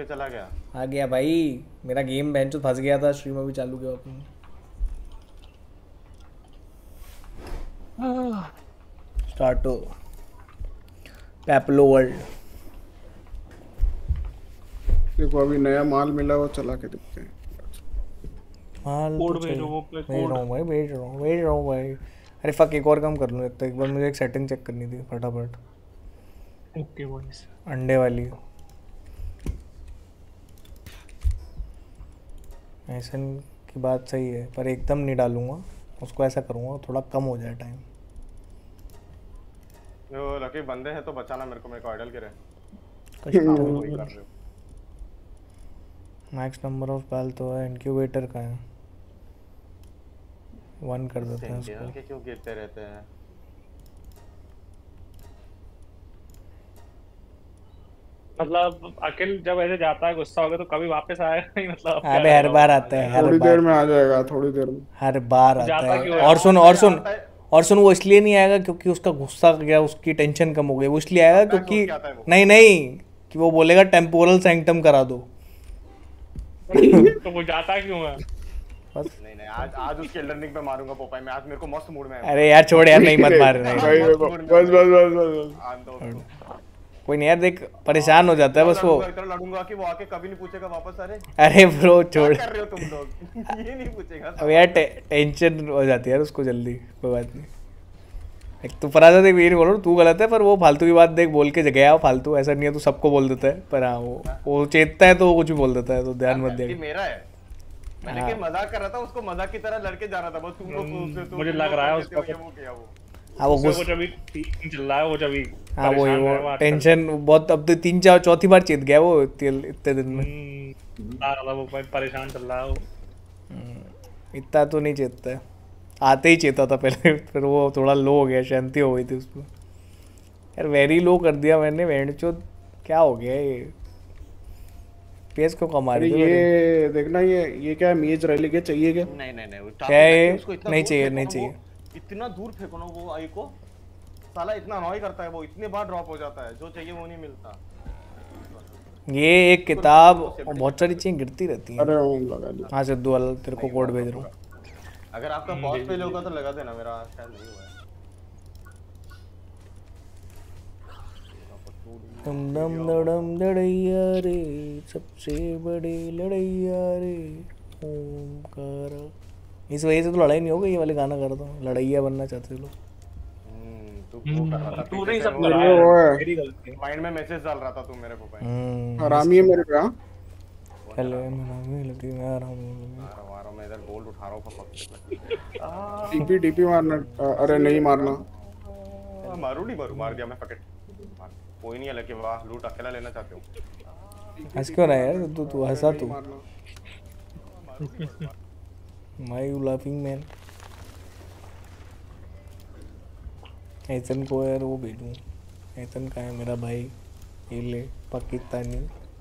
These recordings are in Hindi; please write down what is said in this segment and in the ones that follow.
चला गया। आ गया भाई, मेरा गेम बेंच फंस गया था, स्ट्रीम अभी चालू किया अपनी। स्टार्टो पैपलो वर्ल्ड। देखो अभी नया माल मिला, वो चला के देखते हैं। माल कोड तो चाहिए। भेजो वो पे भेज कोड। रहा हूँ भाई, भेज रहा हूँ भाई। अरे फक, एक और काम कर लूँ तो एक बार मुझे एक सेटिंग चेक करनी थी फटाफट। Okay boys. अंडे वाली ऐसा की बात सही है, पर एकदम नहीं डालूंगा उसको, ऐसा करूँगा थोड़ा कम हो जाए टाइम। जो लकी बंदे हैं तो बचाना मेरे को आइडल गिरे। कष्ट कर रहे हो। मैक्स नंबर ऑफ बैल तो है, इनक्यूबेटर का है 1 कर देते हैं सेंटिनल उसको। के क्यों गिरते रहते हैं? मतलब अखिल जब ऐसे जाता है गुस्सा हो गया तो कभी वापस आएगा नहीं, मतलब क्या अबे हर करेगा बार वो? आता है, हर थोड़ी बार देर में आ जाएगा, थोड़ी देर में। हर बार आता जाता क्यों है। है? और सुन और सुन आता है। और सुन, वो इसलिए नहीं आएगा क्योंकि उसका गुस्सा गया, उसकी टेंशन कम हो गई, वो इसलिए आएगा आता है, क्योंकि सोच के आता है वो। नहीं नहीं, कि वो बोलेगा टेम्पोरल सैंक्टम करा दो। तो वो जाता क्यों है? नहीं नहीं, आज उसके एल्डरनिंग पे मारूंगा पोपाई में। आज मेरे को मस्त मूड में है। अरे यार छोड़ यार, नहीं मत मार नहीं। भाई बस बस बस बस। आन दो उसको। कोई नहीं यार, देख परेशान हो जाता है बस वो। इतना लड़ूंगा कि वो आके कभी नहीं पूछेगा वापस। अरे अरे ब्रो छोड़, क्या कर रहे हो तुम लोग? ये नहीं पूछेगा। अब यार टेंशन हो जाती है यार उसको जल्दी, कोई बात नहीं। एक तो फराजा देख, ये नहीं बोल रहा हूँ तू गलत है, पर वो फालतू की बात देख बोल के गया फालतू, ऐसा नहीं है तू सबको बोल देता है, पर हाँ वो चेतता है तो वो कुछ भी बोल देता है, तो ध्यान मत ये दे। मेरा है। मैंने हाँ। कि मजाक कर रहा था, उसको मजाक की तरह लड़के जा रहा था। बस तुम लोग सोचते हो, तुम मुझे लोग लग रहा है सोचते हो उसका कि वो किया वो। हाँ वो उससे गुस्सा, कुछ अभी ठीक चल रहा है, वो जब भी हाँ वो परेशान है वो आजकल। टेंशन बहुत, अब तो 3-4 चौथी बार चेत गया वो इतने दिन में। आ रहा था वो परेशान चल रहा है वो। इतना तो नहीं चेतता है, आते ही चेता था पहले, फिर वो थोड़ा लो हो गया, शांति हो गई थी उसमें। यार वेरी लो कर दिया मैंने, वेंचो क्या हो गया ये, पेस को कमा अरे रही थी। ये देखना, ये क्या है, मेज रैली के चाहिए क्या? नहीं नहीं नहीं, क्या है ये? उसको इतना नहीं दूर चाहिए, फेंको नहीं ना चाहिए। वो, इतना दूर फेंको ना वो आई को, साला इतना अनॉय करता है वो, इतने बार ड्रॉप हो जाता है, जो चाहिए वो नहीं मिलता। ये एक किताब और बहुत सारी चीजें गिरती रहती हैं। अरे वो लगा दिया। हाँ सिद्धू वाला तेरे को कोड भेज रहा हूँ। अगर आपका बॉस फेल होगा तो लगा देना, मेरा शायद नहीं हुआ है। दम दम दड़म दड़ैया रे, सबसे बड़े लड़ैया रे ओमकारा। इस वजह से तो लड़ाई नहीं हो गई, ये वाले गाना कर दो, लड़ैया बनना चाहते थे लोग। तू वो कर रहा था, तू नहीं सब मेरे करा को वो है, मेरी गलती है। माइंड में मैसेज डाल रहा था तू मेरे को भाई। हरामी है मेरे पे। हाँ पहले मैं लगी मैं आ रहा हूँ। आ रहा हूं मैं इधर, गोल्ड उठा रहा हूं फक से। टीपी मारना। अरे नहीं मारना। मारू नहीं मारू, मार दिया मैं पकेट। कोई नहीं है लगे, वाह लूट अकेला लेना चाहते हो। हंस क्यों रहा है यार तू हंसा तू। मारना। My you laughing man. ऐसन को यार वो भेजूँ, ऐसन का है मेरा भाई, ये ले पाकिस्तानी।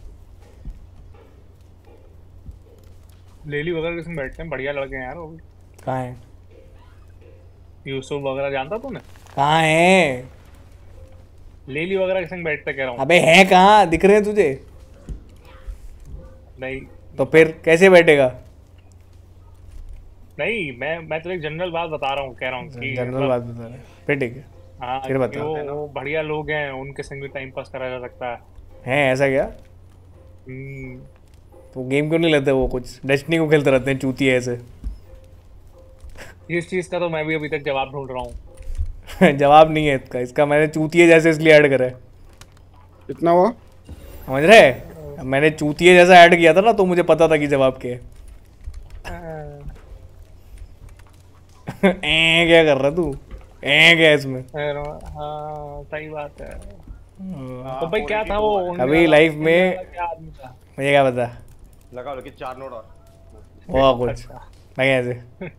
लेली वगैरह किसमें बैठते हैं, बढ़िया लड़के हैं यार वो भी। कहाँ है? यूसुफ वगैरह जानता तूने? कहाँ है? लेली वगैरह किसमें बैठते कह रहा हूँ। अबे है कहाँ, दिख रहे हैं तुझे? नहीं तो फिर कैसे बैठेगा? नहीं, मैं तो एक जनरल बात बता रहा हूँ, कह रहा हूँ कि जनरल बात बता रहे हैं, फिर ठीक है। हाँ फिर बता। वो बढ़िया लोग हैं, उनके संग भी टाइम पास करा जा सकता है। हैं ऐसा क्या? तो गेम क्यों नहीं लेते वो, कुछ डेस्टिनी को खेलते रहते हैं चूतिए ऐसे। इस चीज का तो मैं भी अभी तक जवाब ढूंढ रहा हूँ। जवाब नहीं है इसका मैंने चूतिए जैसे इसलिए ऐड करा है। कितना हुआ? समझ रहे? मैंने चूतिए जैसा ऐड किया था ना, तो मुझे पता था कि जवाब क्या है। क्या कर रहा तू? क्या इसमें? हाँ सही बात है। तो भाई क्या था वो अभी लाइफ में क्या आदमी था? मुझे क्या पता, लगा लो कि 4 नोट और हुआ कुछ नहीं ऐसे।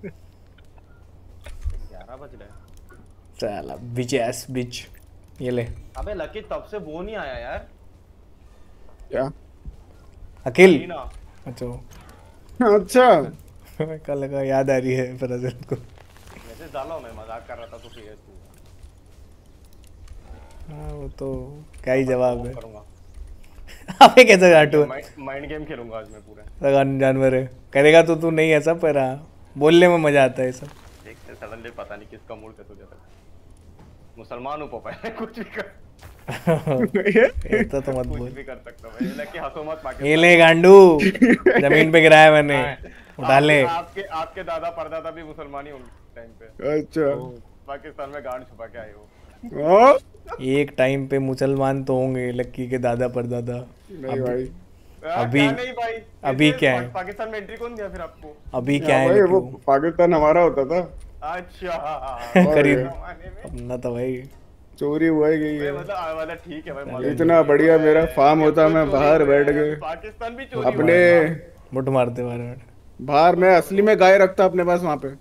11 बज रहे। साला बिच एस बिच। ये ले अबे लकी तब से वो नहीं आया यार। क्या? अखिल। ना अच्छा अच्छा कल लगा याद आ रही है फराज को। मैसेज डाला, मैं मजाक कर रहा था तो सीरियस तू। हाँ वो तो क्या ही जवाब है। करूंगा अबे कैसे गांटू है? माइंड गेम खेलूंगा आज मैं पूरा। लगान जानवर है करेगा तो तू नहीं ऐसा पर हाँ, बोलने में मजा आता है सब। देखते सडनली पता नहीं किसका मूड कैसे हो जाता है। मुसलमान हूँ पापा कुछ भी कर ये तो मत कुछ बोल। भी कर सकता हूँ मैं कि हंसो मत पाकिस्तान। ये ले गांडू जमीन पे गिराया मैंने उठा ले। आपके आपके दादा परदादा भी मुसलमान ही होंगे टाइम पे। अच्छा पाकिस्तान में गांड छुपा के आए हो। हाँ? एक टाइम पे मुसलमान तो होंगे लक्की के दादा परदादा। नहीं भाई अभी- क्या नहीं भाई अभी क्या है? पाकिस्तान में एंट्री कौन दिया फिर आपको? अभी क्या हाँ है भाई वो लक्की? पाकिस्तान हमारा होता था अच्छा करीब जमाने में अपना तो भाई चोरी हुआ ही गई भाई है। मतलब ठीक है भाई मजा इतना बढ़िया मेरा फार्म होता मैं बाहर बैठ के पाकिस्तान भी चोरी अपने मुठ मारते बार बाहर मैं असली में गाय रखता अपने पास वहां पे।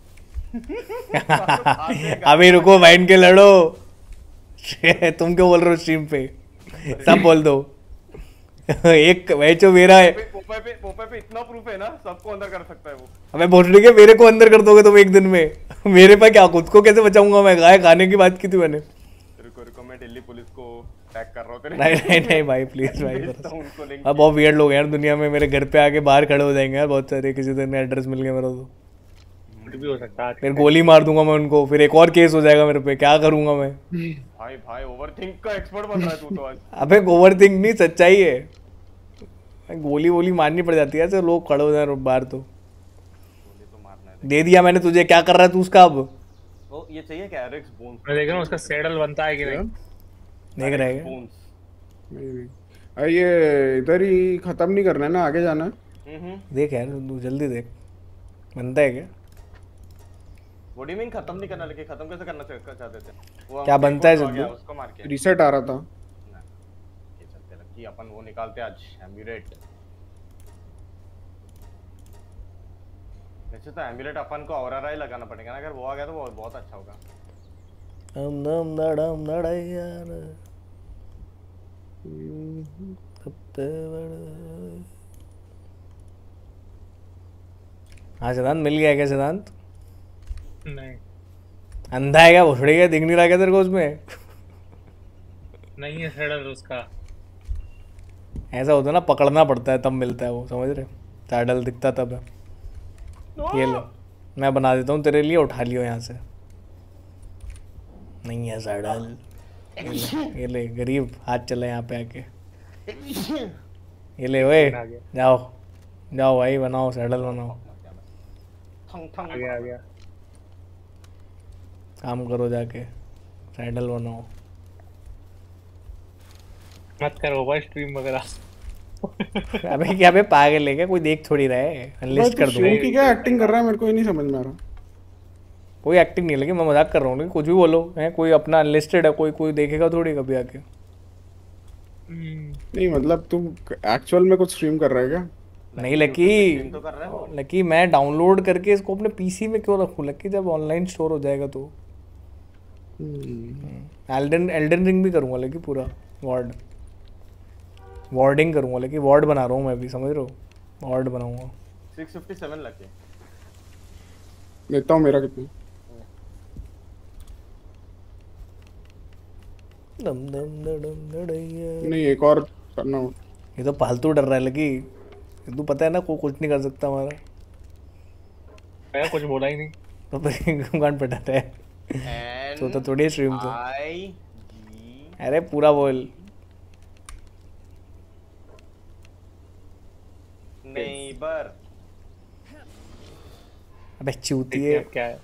अभी रुको वाइन के लड़ो। तुम क्यों बोल रहे हो स्ट्रीम पे? सब बोल दो। एक वैचो मेरा है। पोपे पे इतना प्रूफ है ना सबको अंदर कर सकता है वो। हमें बोल रही है मेरे को अंदर कर दोगे तुम एक दिन में। मेरे पे क्या खुद को कैसे बचाऊंगा मैं? गाय खाने की बात की थी मैंने। रुको रुको मैं दिल्ली पुलिस को टैग कर रहा हूँ तेरे। नहीं भाई प्लीज भाई भेजता हूँ उनको लिंक। अब बहुत वियर्ड लोग हैं यार दुनिया में। मेरे घर पे आके बाहर खड़े हो जाएंगे यार बहुत सारे। किसी दिन एड्रेस मिल गया मेरा तो कुछ भी हो सकता है। फिर गोली मार दूंगा मैं उनको। फिर एक और केस हो जाएगा मेरे पे। क्या करूंगा मैं? भाई भाई ओवरथिंक का एक्सपर्ट बन रहा है तू तो आज। अबे ओवर थिंक नहीं सच्चाई है। गोली वोली मारनी पड़ जाती है ऐसे लोग खड़े हो जाए बाहर तो। गोली तो मारना है। दे दिया मैंने तुझे। क्या कर रहा है तू उसका अब? ओ ये चाहिए क्या एरिक्स बोन्स? मैं देख रहा हूँ उसका सैडल बनता है कि नहीं। देख रहे हैं बोन्स। नहीं अरे ये इधर ही खत्म नहीं करना है ना आगे जाना है। देख यार तू जल्दी देख। बनता है क्या? व्हाट डू यू मीन खत्म नहीं करना लेकिन खत्म कैसे करना चाहते थे? वो क्या हम बनता है एक और आ गया, सिद्धू? उसको मार के। रीसेट आ रहा था। ना, ये चलते लकी अपन वो निकालते आज एम्यूलेट। वैसे तो एम्यूलेट अपन को औरारा ही लगाना पड़ेगा ना। अगर वो आ गया तो वो बहुत अच्छा होगा। हम दम दड़म दड़ैयार सबसे बड़ा। हाँ सिद्धांत मिल गया क्या सिद्धांत? नहीं अंधा है क्या? भोसड़ी क्या? दिख नहीं रहा क्या तेरे को उसमें? नहीं है सैडल उसका। ऐसा होता है ना पकड़ना पड़ता है तब मिलता है वो। समझ रहे? सैडल दिखता तब है। ये लो मैं बना देता हूँ तेरे लिए। उठा लियो यहाँ से। नहीं है सैडल। ये ले गरीब हाथ चला यहाँ पे आके। ये ले ओए आ गया जाओ जाओ भाई बनाओ सैडल बनाओ। थंग थंग आ गया आ गया। काम करो जाके सैडल बनाओ। मत करो भाई स्ट्रीम वगैरह। अबे क्या बे पागल है क्या? कोई देख थोड़ी रहा है। अनलिस्ट कर दूंगा। श्री की क्या एक्टिंग कर रहा है मेरे को ही नहीं समझ में आ रहा। कोई एक्टिंग नहीं लगी। मैं मजाक कर रहा हूँ। लेकिन कुछ भी बोलो है कोई अपना अनलिस्टेड है। कोई कोई देखेगा थोड़ी कभी आके। नहीं मतलब तुम एक्चुअल में कुछ स्ट्रीम कर रहा है क्या? नहीं लकी स्ट्रीम तो कर रहा है वो। लकी मैं डाउनलोड करके इसको अपने पीसी में क्यों रखूँ लकी? जब ऑनलाइन स्टोर हो जाएगा तो। एल्डन रिंग भी करूँगा लेकिन पूरा वार्डिंग करूँगा लेकिन वार्ड बना रहा हूँ मैं भी। समझ रहे हो? वार्ड बनाऊंगा। 657 लगे। देता हूँ मेरा कितना। दम दम दडम दड़ैया। नहीं एक और करना हो। ये तो फालतू डर रहा है लकी। तू पता है ना को कुछ नहीं कर सकता हमारा। मैं कुछ बोला ही नहीं। तो फिर गान पटाता है। एन तो थोड़ी स्ट्रीम तो। आई जी अरे पूरा बोल। नेबर। अबे चूती देखते है। हैं अब क्या है।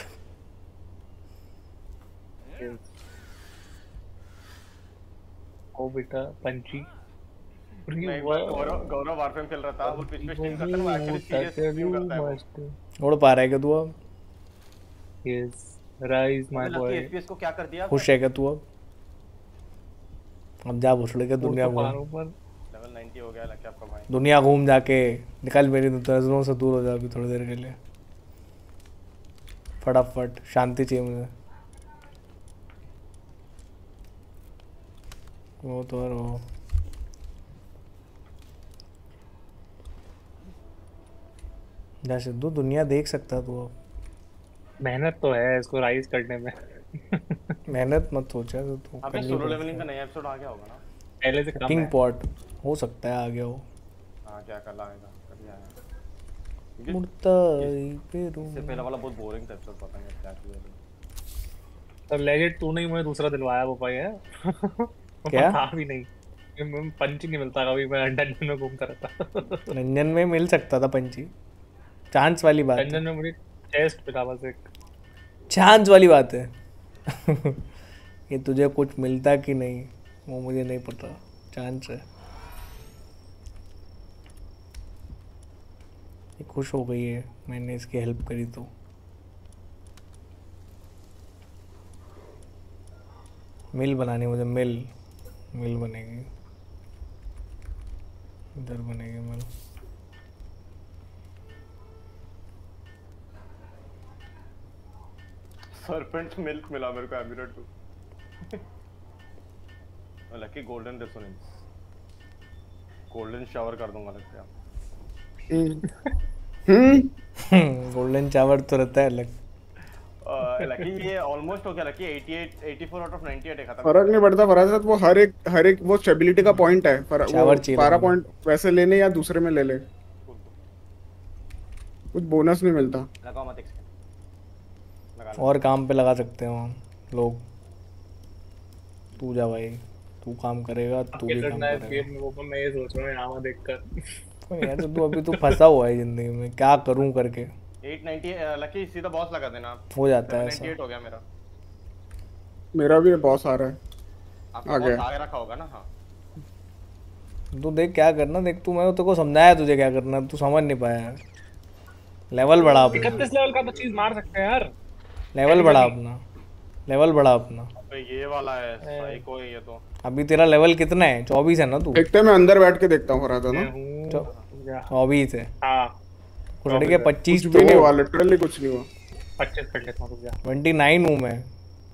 ओ बेटा पंची। मैं गौरव वारफेम खेल रहा था। वो पिच पे स्ट्रीम करता है। वो एक्चुअली सीरियस स्ट्रीम करता है वो। उड़ पा रहा है क्या तू अब? Yes rise my lucky boy. FPS को क्या कर दिया? खुश है क्या तू अब? अब जा भोसड़े के दुनिया घूम। लेवल 90 हो गया लकी आपका भाई। दुनिया घूम जाके निकल मेरी नजरों से दूर हो जा अभी थोड़ी देर के लिए। फटाफट शांति चाहिए मुझे। वो तो रो जा सिद्धू दुनिया देख सकता तू अब। मेहनत तो है इसको राइज करने में। मेहनत मत सोचा तो तू आपने करनी सोलो पड़ेगी। लेवलिंग का नया एपिसोड आ गया होगा ना? पहले से कम किंग है। पॉट हो सकता है आ गया हो। हाँ क्या कल आएगा, कभी आएगा क्योंकि मुड़ता पेरू इससे पहले वाला बहुत बोरिंग था एपिसोड, पता नहीं क्या किया। तो लेजेंड तू नहीं मुझे दूसरा दिलवाया वो भाई है। क्या? था भी नहीं, पंच ही नहीं मिलता कभी, मैं डंजन में घूमता रहता। रंजन में मिल सकता था पंची, चांस वाली बात है। डंजन में मुझे चेस्ट मिला बस एक। चांस वाली बात है। ये तुझे कुछ मिलता कि नहीं वो मुझे नहीं पता, चांस है। ये खुश हो गई है मैंने इसकी हेल्प करी तो। मिल बनानी मुझे, मिल बनेगी, इधर बनेगी मिल। सरपेंट मिल्क मिला मेरे को emulate two. Lucky golden resonance, golden shower कर दूंगा लगता है। गोल्डन चावर तो रहता है अलग। लकी ये ऑलमोस्ट हो गया लकी, 88 84 आउट ऑफ 98 है खत्म। फर्क नहीं पड़ता फराजत, वो हर एक वो स्टेबिलिटी का पॉइंट है। शावर चाहिए 12 लगा। पॉइंट वैसे लेने या दूसरे में ले ले, कुछ बोनस नहीं मिलता। लगाओ मत एक्सपेंड, लगा लो। और काम पे लगा सकते हैं हम लोग। तू जा भाई, तू काम करेगा, तू भी काम करेगा। गेम में वो मैं ये सोच रहा हूँ यहाँ देखकर। कोई यार, तो तू अभी तो फंसा हुआ है जिंदगी में, क्या करूं करके। 890 लकी सीधा बॉस लगा देना। हो जाता है ऐसा। 98 हो गया मेरा। मेरा भी बॉस आ रहा है। आपका आ बॉस गया। आगे रखा होगा ना। हाँ तू देख क्या करना, देख तू, मैंने तेरे को समझाया तुझे क्या करना, तू समझ नहीं पाया। लेवल बढ़ा अपना, 31 लेवल का तो चीज मार सकते हैं यार। लेवल बढ़ा अपना, लेवल बढ़ा अपना। तो ये वाला है साइको है ये तो। अभी तेरा लेवल कितना है? 24 है ना तू? देखते हैं, मैं अंदर बैठ के देखता हूँ फराजत ना। 24 है, हाँ कुछ के 25 कुछ भी नहीं हुआ, लिटरली कुछ नहीं हुआ। 25 कर लेता हूँ, रुक जा। 29 हूँ मैं।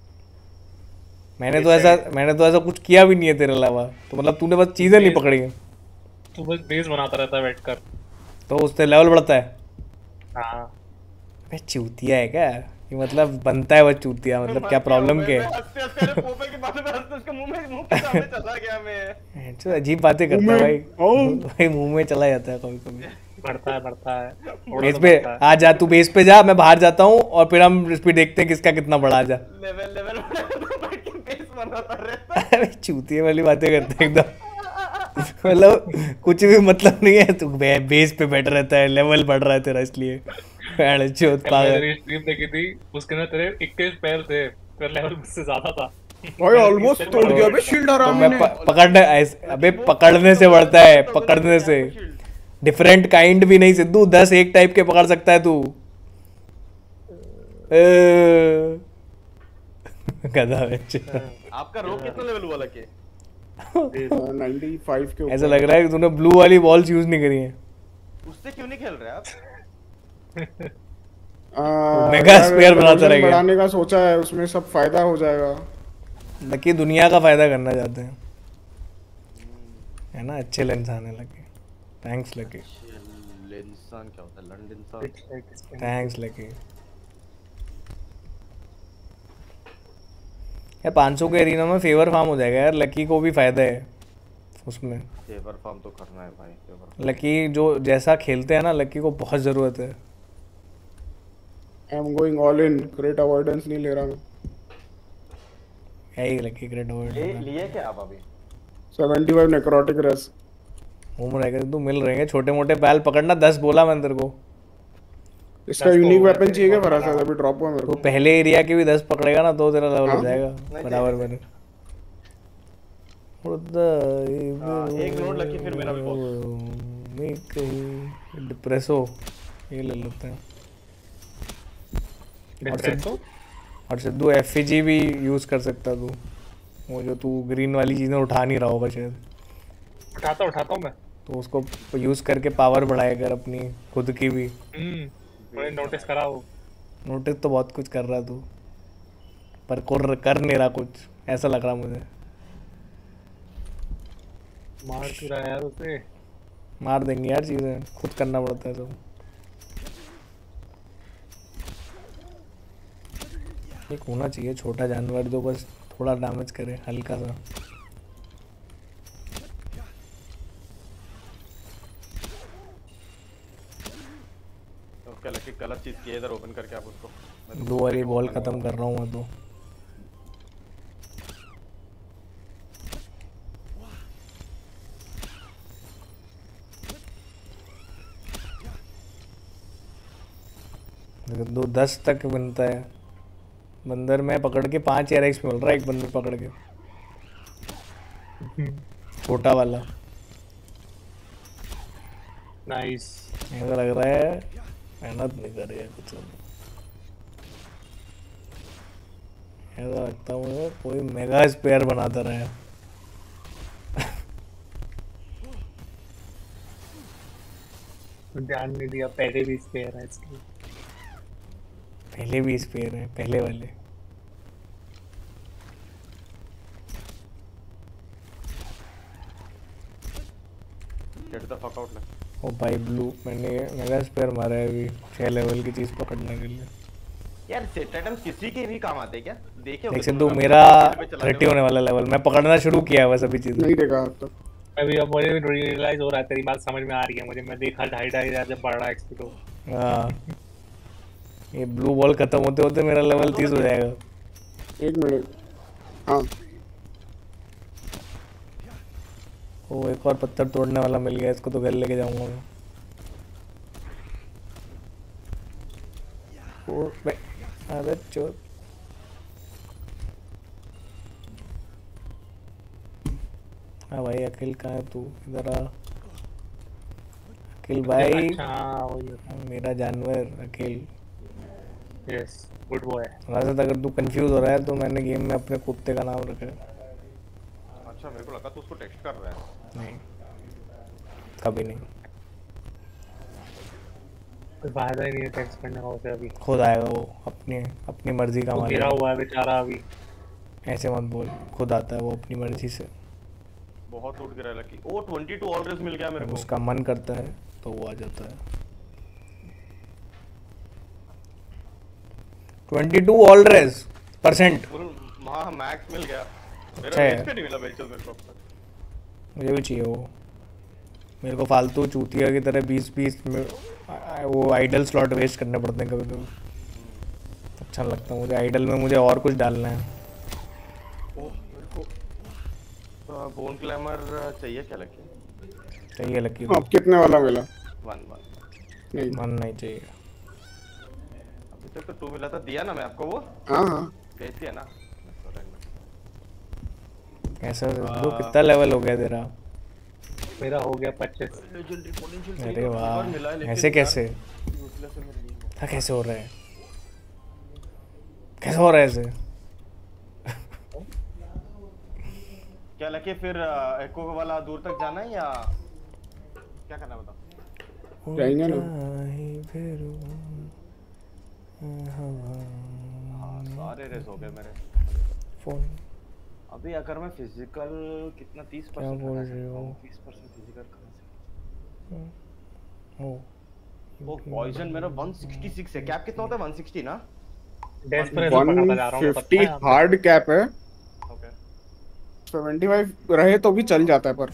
मैंने तो ऐसा कुछ किया भी नहीं है तेरे अलावा, तो मतलब तूने बस चीजें नहीं पकड़ी हैं। तू बस बेस बनाता रहता है बैठ कर। तो उससे लेवल बढ़ता है। हाँ अबे चूतिया है क्या ये? मतलब बनता है वो चूतिया, मतलब क्या प्रॉब्लम क्या है? हंसते हंसते अरे पोपे की बातों पे हंसते उसके मुंह के सामने चला गया मैं। जो अजीब बातें करता है भाई, ओ। भाई मुंह में चला जाता है कभी कभी। बढ़ता है बेस पे आ जा, तू बेस पे जा, मैं बाहर जाता हूँ और फिर हम स्पीड देखते हैं किसका कितना बढ़ा जा। लेवल बैठ के पेस बनाता रहता। अरे चूतिया वाली बातें करते हैं एकदम। मतलब कुछ भी मतलब नहीं है, तू बेस पे बैठ रहता है, लेवल बढ़ रहा है तेरा इसलिए। चौथ पागल। मेरी स्ट्रीम देखी थी, उसके अंदर तेरे 21 पैर थे, तेरा लेवल मुझसे ज्यादा था। भाई ऑलमोस्ट तोड़ दिया बे शील्ड तो आराम मैं ने। पकड़ने अबे पकड़ने से बढ़ता है, पकड़ने से। डिफरेंट काइंड भी नहीं सिद्धू, 10 एक टाइप के पकड़ सकता है तू। गधा बच्चा। आपका रोग कितना लेवल हुआ लगे? 95 के ऐसा ऊपर। लग रहा है कि तूने ब्लू वाली बॉल्स यूज नहीं करी है। उससे क्यों नहीं खेल रहे आप? मेगा यार, स्पेयर बनाता resolution रहेगा। बढ़ाने का सोचा है, उसमें सब फायदा हो जाएगा। लकी दुनिया का फायदा करना चाहते हैं, है ना? अच्छे लेंस आने लगे। थैंक्स लकी, इंसान क्या होता है? London thanks lucky. यार 500 के एरिना में फेवर फार्म हो जाएगा यार, लकी को भी फायदा है उसमें। फेवर फार्म तो करना है भाई, फेवर। लकी जो जैसा खेलते हैं ना, लकी को बहुत जरूरत है। I am going all in, crate avoidance नहीं ले रहा मैं। यही लकी ग्रेट अवार्ड लिए क्या आप अभी? 75 नेक्रोटिक रेस। घूम रहेगा तू, मिल रहे हैं छोटे मोटे बैल पकड़ना। 10 बोला मैंने तेरे को। इसका यूनिक वेपन चाहिए क्या फराज? अभी ड्रॉप हुआ मेरे तो को। पहले एरिया के भी 10 पकड़ेगा ना तो तेरा लेवल हो हाँ? जाएगा बराबर बने। एक नोट लकी फिर मेरा भी बॉस। डिप्रेसो ये ले लेते हैं। और सिद्धू एफजी भी यूज कर सकता तू, वो जो तू ग्रीन वाली चीजें उठा नहीं रहा होगा शायद, उठाता हूँ मैं। तो उसको यूज करके पावर बढ़ाया कर अपनी खुद की भी। मैंने नोटिस करा वो। नोटिस तो बहुत कुछ कर रहा तू, पर कर नहीं रहा कुछ, ऐसा लग रहा मुझे। मार क्यों रहा है यार उसे? मार देंगे यार, चीजें खुद करना पड़ता है सब। एक होना चाहिए छोटा जानवर जो बस थोड़ा डैमेज करे, हल्का सा। चीज की है इधर ओपन करके आप उसको। मैं तो दो वाली बॉल खत्म कर रहा हूँ मैं तो। दो 10 तक बनता है बंदर में पकड़ के 5 RX मिल रहा है एक बंदर पकड़ के छोटा वाला। नाइस। ऐसा लग रहा है मेहनत नहीं कर रही है कुछ। ऐसा लगता है मुझे कोई मेगा स्पेयर बनाता रहा है। ध्यान नहीं दिया, पहले भी स्पेयर है इसके। पहले भी स्पेयर है पहले वाले। गेट द फक आउट लग। ओ भाई ब्लू मैंने मेगा स्पेयर मारा है अभी 6 लेवल की चीज पकड़ने के लिए। यार सेट आइटम्स किसी के भी काम आते हैं क्या? देखे देख सिद्धू मेरा 30 होने वाला लेवल मैं पकड़ना शुरू किया है बस अभी चीज। नहीं देखा अब तक। अभी अब मुझे रियलाइज हो रहा है, तेरी बात समझ में आ रही है मुझे। मैं देखा 2.5 जब बढ़ रहा है एक्सपी तो। हाँ ये ब्लू बॉल खत्म होते होते मेरा लेवल 30 हो जाएगा। 1 मिनट। हाँ ओ एक और पत्थर तोड़ने वाला मिल गया इसको तो घर लेके जाऊंगा मैं। ओ भाई अबे चोर। हाँ भाई अखिल कहाँ है तू इधर आ। अखिल भाई अच्छा वही। मेरा जानवर अखिल। Yes good boy. राजद अगर तू कंफ्यूज हो रहा है तो मैंने गेम में अपने कुत्ते का नाम रखा है। अच्छा मेरे को लगा तू उसको टेक्स्ट कर रहा है। नहीं कभी नहीं। कोई फायदा ही नहीं है टेक्स्ट करने का उसे अभी। खुद आएगा वो अपनी अपनी मर्जी का वो मालिक गिरा है। हुआ है बेचारा अभी। ऐसे मत बोल खुद आता है वो अपनी मर्जी से। बहुत लूट गिरा लकी। ओ 22 ऑलरेडी मिल गया मेरे जब को। उसका मन करता है तो वो आ जाता है। 22 ऑलरेज परसेंट। हाँ मैक्स मिल गया। मेरा अच्छा है। रेस पे नहीं मिला बेचल मेरे को अब तक। मुझे भी चाहिए वो। मेरे को फालतू चूतिया की तरह 20 में वो आइडल स्लॉट वेस्ट करने पड़ते हैं कभी कभी। अच्छा नहीं लगता मुझे आइडल में मुझे और कुछ डालना है। ओ मेरे को बोन क्लैमर चाहिए क्या लकी? चाहिए लकी अब कितने वाला मिला? 1 नहीं। मन नहीं चाहिए। अभी तक तो 2 मिला था। दिया ना मैं आपको वो? हाँ हाँ भेज दिया ना? कैसा ब्रो कितना लेवल हो गया तेरा? मेरा हो गया 25। लेजेंडरी पोटेंशियल अरे वाह मिला है लेकिन ऐसे कैसे यूजलेस है मेरे लिए। था कैसे हो रहा है कैसे हो रहा है ऐसे? क्या लकी फिर एको वाला दूर तक जाना है या क्या करना है बताओ? जाएंगे ना। हाँ सारे रेस हो गए मेरे। फोन अभी अगर मैं फिजिकल कितना 30% क्या बोल लगा रहे सकता हो? हूँ 30% फिजिकल कहाँ से? ओ वो पॉइजन मेरा 166 है। कैप कितना होता है? 160 ना? डेस्परेशन पकड़ता जा रहा हूँ, पता 150 है आपको? हार्ड कैप है। ओके 75 रहे तो भी चल जाता है पर।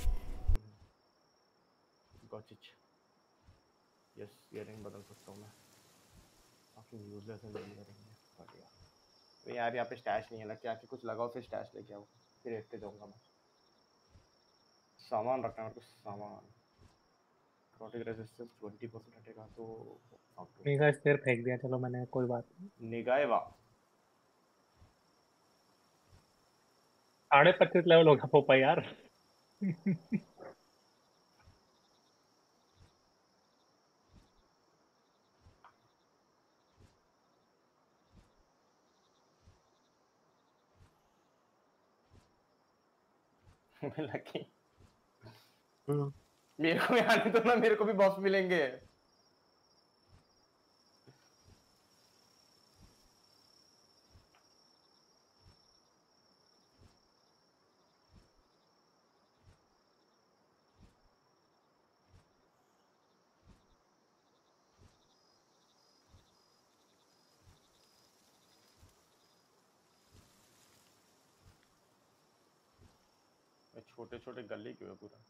Got it. यस इयरिंग बदल सकता हूँ मैं। काफी यूजलेस है मेरी इयरिंग में। बढ़िया। तो यार यहाँ पे स्टैश नहीं है ना? क्या कि कुछ लगाओ फिर स्टैश लेके आओ फिर देखते जाऊंगा मैं। सामान रखना है मेरे को सामान। प्रोटेक्ट रेजिस्टेंस 20% हटेगा तो मेगा स्पेयर फेंक दिया, चलो मैंने, कोई बात नहीं। निगाहे वाह। 25.5 लेवल हो गया पोपा यार। लकी हाँ। मेरे को भी आने दो ना, मेरे को भी बॉस मिलेंगे। छोटे छोटे गली क्यों है पूरा?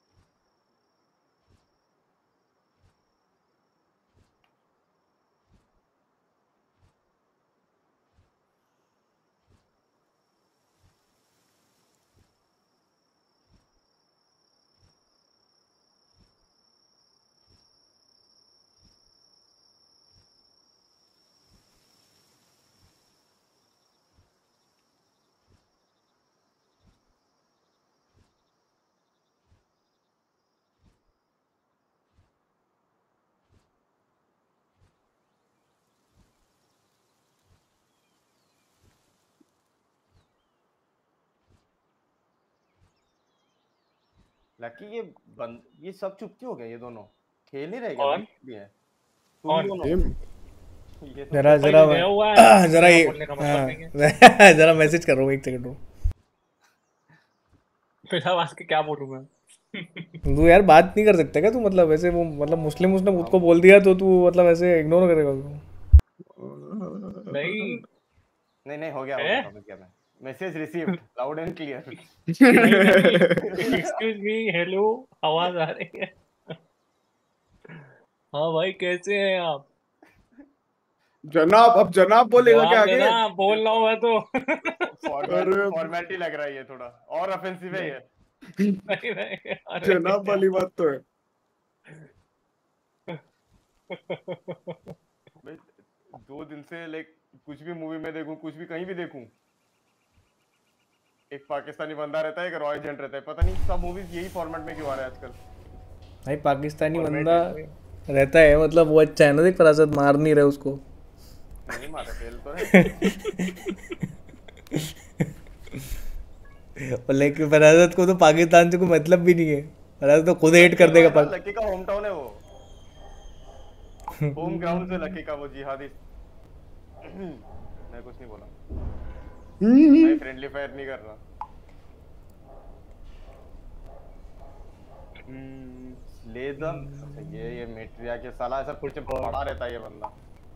लकी ये सब चुप क्यों हो गए ये दोनों? खेल नहीं रहे कौन? क्या? है कौन? तुम दोनों। गेम ये तो जरा भाई जरा गया हुआ है, जरा ये बोलने का मतलब नहीं है। हाँ, जरा मैसेज कर रहा हूँ, एक सेकंड रुक। फिर आवाज के क्या बोलूं मैं? तू यार बात नहीं कर सकता क्या तू? मतलब वैसे वो मतलब मुस्लिम उसने खुद को बोल दिया तो तू मतलब ऐसे इग्नोर करेगा तू? नहीं नहीं हो गया हैं? समझ गया मैं। Message received loud and clear. Excuse me, hello, आवाज आ रही है? हाँ भाई, कैसे हैं आप? जनाब, अब जनाब बोलेगा क्या जवाब आगे? देना, बोल रहा हूँ मैं तो। अरे फॉर्मेलिटी लग रहा है ये थोड़ा और ऑफेंसिव है ये। नहीं नहीं, अरे जनाब वाली बात तो है। भाई 2 दिन से लाइक कुछ भी मूवी में देखूं, कुछ भी कहीं भी देखूं, एक पाकिस्तानी बंदा रहता है, एक रॉय एजेंट रहता है। पता नहीं सब मूवीज यही फॉर्मेट में क्यों आ रहा है आजकल। भाई पाकिस्तानी बंदा रहता है मतलब वो अच्छा है ना, देख फरासत मार नहीं रहे उसको। नहीं मारा फेल तो है। और लेकिन फरासत को तो पाकिस्तान से कोई मतलब भी नहीं है, फरासत तो खुद हेट कर देगा लकी का होम टाउन है वो, होम ग्राउंड से लकी का वो जिहादी। मैं कुछ नहीं बोला, मैं फ्रेंडली फायर नहीं कर रहा। ये मेट्रिया के साला ऐसा कुछ पड़ा रहता है ये बंदा।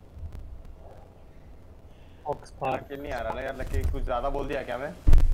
ऑक्सफोर्ड लकी नहीं आ रहा ना यार, लकी कुछ ज्यादा बोल दिया क्या मैं?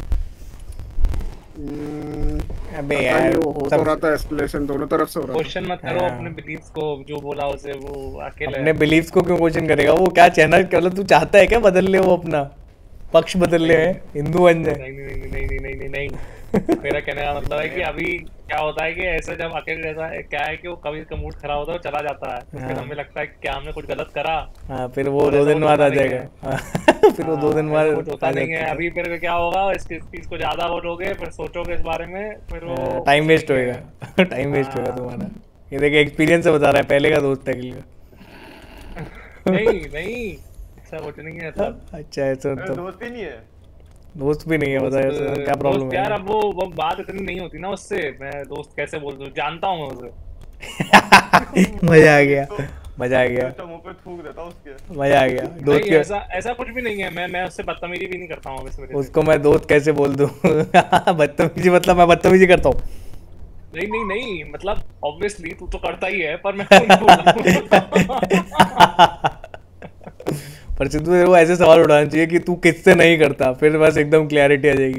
अबे पता यार नहीं, वो हो तो रहा था एस्केलेशन दोनों तरफ से हो रहा था। क्वेश्चन मत करो अपने बिलीव्स को, जो बोला उसे वो अकेले अपने बिलीव्स को क्यों क्वेश्चन करेगा वो? क्या चैनल मतलब तू चाहता है क्या बदल ले, वो अपना पक्ष बदल ले, है हिंदू बन जाए? नहीं नहीं नहीं नहीं नहीं नहीं नहीं मेरा कहने का मतलब है कि अभी क्या होता है कि ऐसे जब अकेले रहता है, क्या है कि वो कभी का मूड खराब होता है, वो चला जाता है, तो फिर हमें लगता है कि क्या हमने कुछ गलत करा। हाँ फिर वो 2 दिन बाद आ जाएगा। हाँ, फिर वो 2 दिन बाद कुछ होता नहीं है। अभी फिर क्या होगा, इसकी चीज को ज्यादा बोलोगे, फिर सोचोगे इस बारे में, फिर वो टाइम वेस्ट होएगा। टाइम वेस्ट होएगा तुम्हारा। ये देखिए एक्सपीरियंस से बता रहा है, पहले का दोस्त है अखिल का। नहीं नहीं, ऐसा कुछ नहीं है सब। अच्छा ऐसा तो दोस्त ही नहीं है। दोस्त भी नहीं है, बता ऐसा क्या प्रॉब्लम दोस्त है? यार, अब वो बात इतनी नहीं होती ना उससे। मैं दोस्त कैसे बोल दूं, जानता हूँ मैं उसे। मजा आ गया, मजा आ गया, तो मुंह पे थूक देता उसके। मजा आ गया। दोस्त नहीं, के ऐसा कुछ भी नहीं है। मैं उससे बदतमीजी भी नहीं करता हूँ इस वजह से। उसको मैं दोस्त कैसे बोल दूं? बदतमीजी मतलब मैं बदतमीजी करता हूँ? नहीं नहीं नहीं, मतलब ऑब्वियसली तू तो करता ही है, पर मैं क्यों नहीं बोल रहा हूँ। पर सिद्धू तेरे को ऐसे सवाल उठाना चाहिए कि तू किससे नहीं करता, फिर बस एकदम क्लैरिटी आ जाएगी।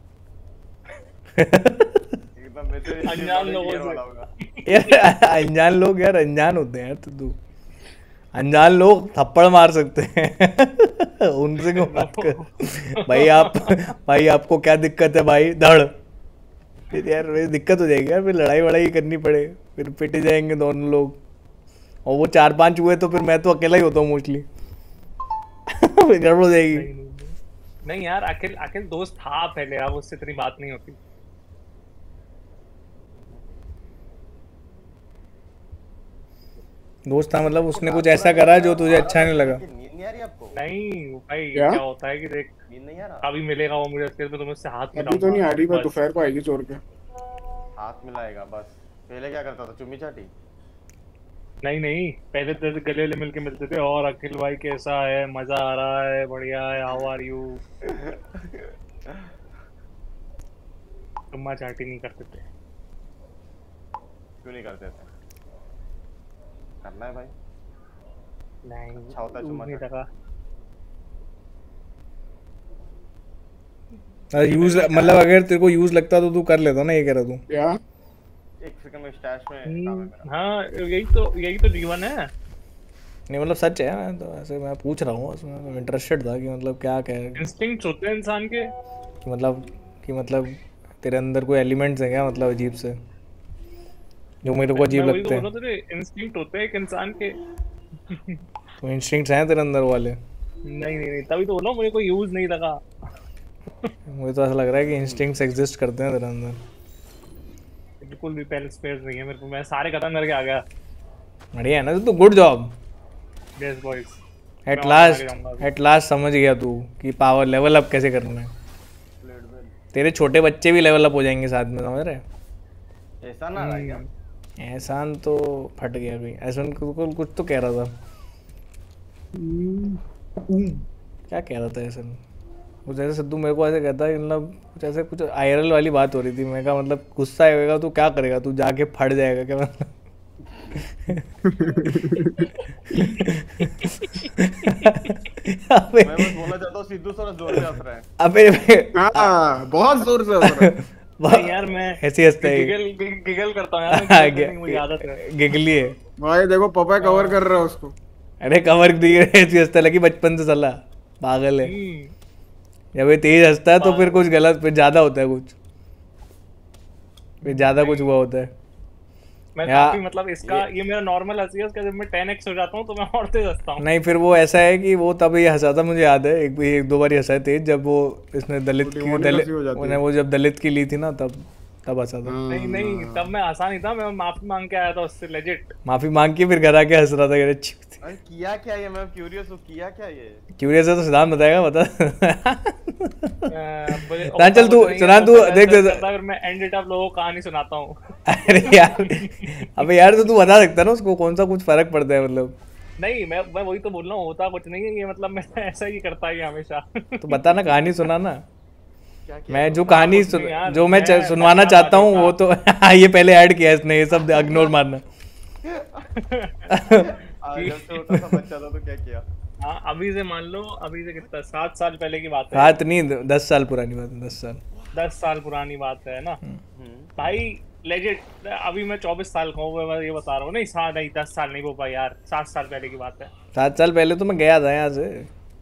एकदम मैसेज अनजान लोगों से। वाला होगा। यार अनजान लोग यार अनजान होते हैं यार सिद्धू। अनजान लोग थप्पड़ मार सकते हैं। उनसे क्यों बात कर? भाई आपको क्या दिक्कत है भाई? धड़। फिर यार वैसे दिक्कत हो जाएगी यार, फिर लड़ाई वड़ाई करनी पड़े, फिर पिट जाएंगे दोनों लोग। और वो 4-5 हुए तो फिर मैं तो अकेला ही होता हूँ मोस्टली। फिर गड़बड़ हो जाएगी। नहीं यार, अखिल दोस्त था पहले, अब उससे इतनी बात नहीं होती। दोस्त था मतलब उसने कुछ ऐसा करा जो तुझे अच्छा नहीं लगा? नींद नहीं आ रही आपको? नहीं भाई, क्या? क्या होता है कि देख, नींद नहीं आ रहा? कभी मिलेगा वो मुझे, फिर मैं तुम्हें उससे हाथ अभी तो नहीं आ रही, मैं बस। दोपहर को आएगी चोर के। हाथ मिलाएगा बस। पहले क्या करता था, चुम्मी चाटी? नहीं नहीं, पहले तो गले ले मिलके मिलते थे, और अखिल भाई कैसा है, मजा आ रहा है, बढ़िया है, हाउ आर यू, चुम्मा चाटी नहीं करते थे। क्यों नहीं करते थे? करना है भाई। नहीं, अच्छा होता है चुम्मा नहीं चाटी। लगा। यूज मतलब अगर तेरे को यूज लगता तो तू कर लेता ना, ये कह रहा तू? क्या? एक सेकंड में स्टैश में काम है मेरा। हाँ, यही तो जीवन है। नहीं मतलब सच है, मैं तो ऐसे मैं पूछ रहा हूँ, उसमें इंटरेस्टेड था कि मतलब क्या कह इंस्टिंक्ट्स होते हैं इंसान के। कि मतलब तेरे अंदर कोई एलिमेंट्स हैं क्या मतलब अजीब से, जो मेरे को अजीब मैं वही लगते तो हैं? बोल रहा था, इंस्टिंक्ट होते हैं एक इंसान के। तो इंस्टिंक्ट्स हैं तेरे अंदर वाले? नहीं नहीं नहीं, तभी तो बोला मुझे कोई यूज नहीं लगा। मुझे तो ऐसा लग रहा है कि इंस्टिंक्ट्स एग्जिस्ट करते हैं तेरे अंदर। बिल्कुल भी पहले स्पेस नहीं है मेरे को, मैं सारे खत्म करके आ गया। बढ़िया है ना, तो good job. Yes boys. At last समझ गया तू कि पावर लेवल अप कैसे करना है। तेरे छोटे बच्चे भी लेवल अप हो जाएंगे साथ में, समझ रहे? ऐसा ना रहा क्या? एहसान तो फट गया कहीं, एहसान कुछ तो कह रहा था। क्या कह रहा था एहसान? कुछ ऐसे सिद्धू मेरे को ऐसे कहता है, मतलब कुछ ऐसे कुछ आईआरएल वाली बात हो रही थी। मैं कहा मतलब गुस्सा आएगा तो क्या करेगा तू, जाके फट जाएगा क्या मतलब? अबे मैं बस बोलना चाहता हूँ सिद्धू थोड़ा जोर से हंस रहा है। अबे हाँ बहुत जोर से हंस रहा है। नहीं यार मैं ऐसे हंसता है। गिगल करता हूँ यार, मैं गिगल करने की मुझे आदत है। गिगली है। भाई देखो पपाया कवर कर रहा है उसको। अरे कवर दी ऐसी हंसता लगी बचपन से साला, पागल है। जब ये तेज हंसता है तो फिर कुछ गलत, फिर ज्यादा होता है कुछ, फिर ज्यादा कुछ हुआ होता है। मैं या- काफी मतलब इसका ये मेरा नॉर्मल हंसी है, उसका जब मैं 10x हो जाता हूँ तो मैं और तेज हंसता हूँ। नहीं फिर वो ऐसा है कि वो तब ये हंसा था, मुझे याद है एक दो बार हंसा है तेज, जब वो इसने दलित की डिमोनिक हंसी हो जाती है। उन्हें वो जब दलित की ली थी ना, तब हंसा था। नहीं नहीं तब मैं हंसा नहीं था, मैं माफी मांग के आया था उससे लेजिट। माफी मांग के फिर घर आके हंस रहा था, कह रहे अरे किया क्या ये? मैं क्यूरियस हूँ, किया क्या ये? क्यूरियस है तो सिद्धांत बताएगा, बता। सिद्धांत चल तू- सिद्धांत तू देख फिर मैं एंड इट अप लोगों को कहानी सुनाता हूँ। अरे यार, अबे यार तो तू बता सकता है ना उसको, कौन सा कुछ फर्क पड़ता है मतलब? नहीं मैं वही तो बोल रहा हूँ, होता कुछ नहीं है ये, मतलब मैं ऐसा ही करता है हमेशा। तो बता ना, कहानी सुना ना। क्या किया? मैं जो कहानी कुछ नहीं यार, जो मैं मैं सुनवाना बच्चा था चाहता हूँ वो तो ये पहले ऐड किया है इसने, ये सब इग्नोर मारना। जब छोटा सा बच्चा था तो क्या किया? हाँ अभी से मान लो, अभी से कितना 7 साल पहले की बात है। बात नहीं, 10 साल पुरानी बात है, 10 साल। 10 साल पुरानी बात है ना भाई, लेजिट। अभी मैं 24 साल का हूँ, मैं ये बता रहा हूँ। नहीं 10 साल नहीं वो भाई यार, 7 साल पहले की बात है। 7 साल पहले तो मैं गया था यहाँ से,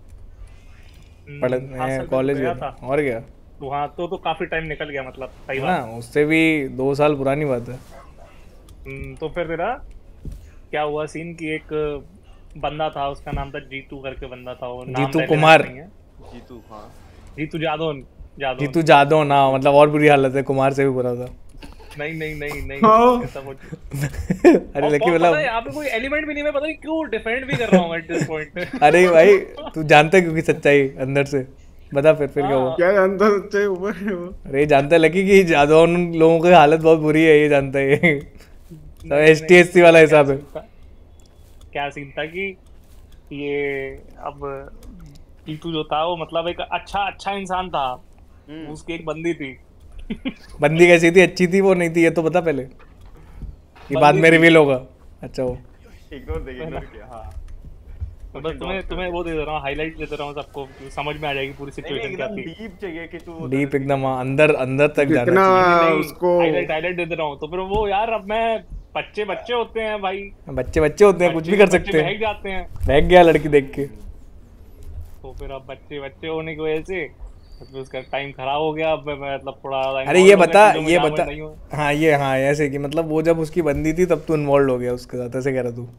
7 साल पहले कॉलेज गया गया था था। और क्या वहाँ तो काफी टाइम निकल गया, मतलब सही है बात। ना, उससे भी 2 साल पुरानी बात है। तो फिर तेरा क्या हुआ सीन कि एक बंदा था, उसका नाम था जीतू करके बंदा था, वो नाम जीतू relevant कुमार। नहीं है। जीतू, हाँ। जीतू जादौन जादौन जीतू जादव ना, मतलब और बुरी हालत है, कुमार से भी बुरा था। नहीं नहीं नहीं नहीं हाँ। ऐसा कुछ। अरे और लकी पता है मतलब, यहाँ पे कोई एलिमेंट भी नहीं, मैं पता नहीं क्यों डिफेंड भी कर रहा हूँ एट दिस पॉइंट। अरे भाई तू जानता है क्योंकि सच्चाई अंदर से, बता फिर क्या हुआ? क्या जानता सच्चाई ऊपर है वो। अरे जानता है लकी कि जादव उन लोगों की हालत बहुत बुरी है, ये जानता है। सब ST SC वाला हिसाब है। क्या सीन था कि ये अब जीतू जो था वो मतलब एक अच्छा इंसान था, उसकी एक बंदी थी। बंदी कैसी थी, अच्छी थी वो नहीं थी, ये तो बता पहले, ये बाद में बंदी थी। रिवील होगा। अच्छा वो इग्नोर किया, हाँ। तो बस तुम्हें वो दे दे रहा हूँ, हाईलाइट दे रहा हूँ सबको, समझ में आ जाएगी पूरी नहीं सिचुएशन क्या एकदम थी। डीप चाहिए कि तू डीप एकदम अंदर अंदर तक जाना जितना चाहिए। उसको हाईलाइट दे दे रहा हूँ तो फिर वो यार, अब मैं बच्चे होते हैं भाई, बच्चे होते हैं, कुछ भी कर सकते बहक हैं। जाते हैं। बहक गया लड़की देख के। तो फिर अब बच्चे होने की वजह से मतलब उसका टाइम खराब हो गया। अब मैं मतलब थोड़ा अरे ये बता, ये जहाँ मैं बता, नहीं हूँ। हाँ ऐसे कि मतलब वो जब उसकी बंदी थी तब तू इन्वॉल्व हो गया उसके साथ, ऐसे कह रहा तू?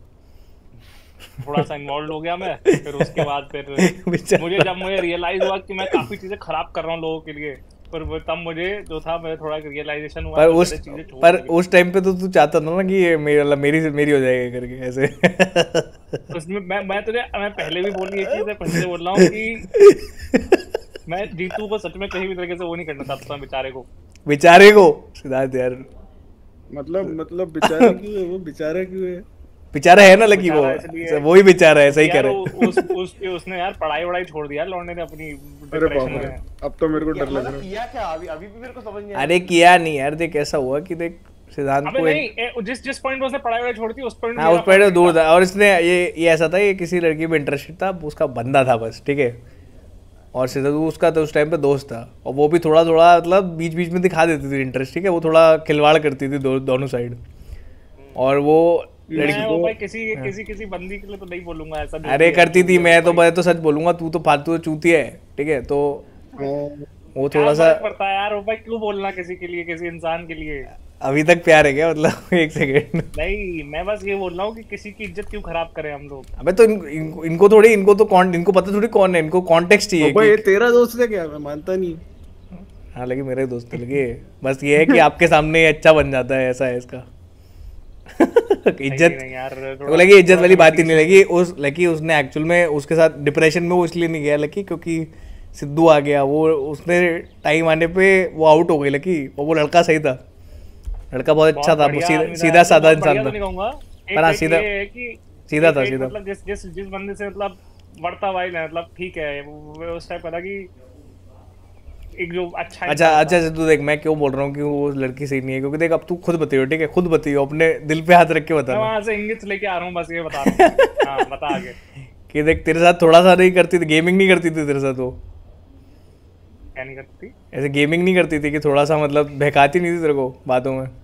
थोड़ा सा इन्वॉल्व हो गया मैं, फिर उसके बाद फिर मुझे रियलाइज हुआ कि मैं काफी चीजें खराब कर रहा हूँ लोगों के लिए, पर तब मुझे जो था मैं थोड़ा रियलाइजेशन हुआ। पर उस टाइम पे तो तू चाहता था ना कि ये मेरी हो जाएगी करके ऐसे। उसमें मैं पहले भी बोली ये चीज है, फिर से बोल रहा हूँ कि मैं जीतू को सच में कहीं भी तरीके से वो नहीं करना चाहता बेचारे को सिद्धार्थ यार, मतलब बेचारा क्यों है वो, बेचारा क्यों है? बेचारा है ना लकी, बेचारा वो ही बेचारा है, सही कह यार रहे। उसने यार पढ़ाई छोड़ दिया लौंडे ने अपनी अरे डिप्रेशन बाप रे, में। अब तो मेरे को डर लग मतलब रहा है। किया क्या? अभी भी मेरे को समझ नहीं आया। अरे किया नहीं यार, देख ऐसा हुआ कि देख सिद्धांत अबे को नहीं, जिस पॉइंट पे उसने पढ़ाई छोड़ दी उस पॉइंट हाँ उस पॉइंट दूर था, और इसने ये ऐसा था कि किसी लड़की में इंटरेस्टेड था, उसका बंदा था बस, ठीक है। और सिद्धार्थ उसका तो उस टाइम पे दोस्त था, और वो भी थोड़ा मतलब बीच बीच में दिखा देती थी इंटरेस्ट, ठीक है। वो थोड़ा खिलवाड़ करती थी दोनों साइड, और वो मैं वो भाई किसी बंदी के लिए तो नहीं बोलूंगा ऐसा। अरे करती थी, मैं तो सच बोलूंगा, तू तो फालतू चूती है, ठीक है। तो वो थोड़ा सा पड़ता है यार, वो भाई क्यों बोलना किसी के लिए, किसी इंसान के लिए। अभी तक प्यार है क्या मतलब? एक सेकेंड, नहीं मैं बस ये बोल रहा हूँ कि किसी की इज्जत क्यों खराब करें हम लोग। अबे तो इनको थोड़ी, इनको पता थोड़ी कौन है, इनको कॉन्टेक्स्ट चाहिए भाई ये तेरा दोस्त है क्या? मैं मानता नहीं। हाँ लगे मेरे दोस्त लगे, बस ये है कि आपके सामने अच्छा बन जाता है, ऐसा है इसका। इज्जत तो लगी, इज्जत वाली बात ही नहीं लगी लकी उसने एक्चुअल में उसके साथ डिप्रेशन में वो इसलिए नहीं गया लकी क्योंकि सिद्धू आ गया। वो उसने टाइम आने पे वो आउट हो गई लकी, और वो लड़का सही था, लड़का बहुत अच्छा था, बढ़िया आदमी था सीधा यार, साधा बहुत इंसान बढ़िया था। तो नहीं कहूंगा। पर हाँ, एक सीधा ये है कि सीधा था, एक सीधा। मतलब जिस बंदे से मतलब बढ़ता वाइल है, मतलब ठीक है वो उस टाइप का था कि एक जो अच्छा अच्छा इंसान अच्छा था। सिद्धू देख, मैं क्यों बोल रहा हूँ कि वो लड़की सही नहीं है, क्योंकि देख अब तू खुद बताइयो, ठीक है, खुद बताइयो, अपने दिल पे हाथ रख के मैं बताना। वहां से इंगित लेके आ रहा हूँ, बस ये बता रहा हूँ। हाँ बता आगे। कि देख तेरे साथ थोड़ा सा नहीं करती थी, गेमिंग नहीं करती थी तेरे साथ वो, क्या नहीं करती थी? ऐसे गेमिंग नहीं करती थी कि थोड़ा सा मतलब बहकाती नहीं थी तेरे को बातों में?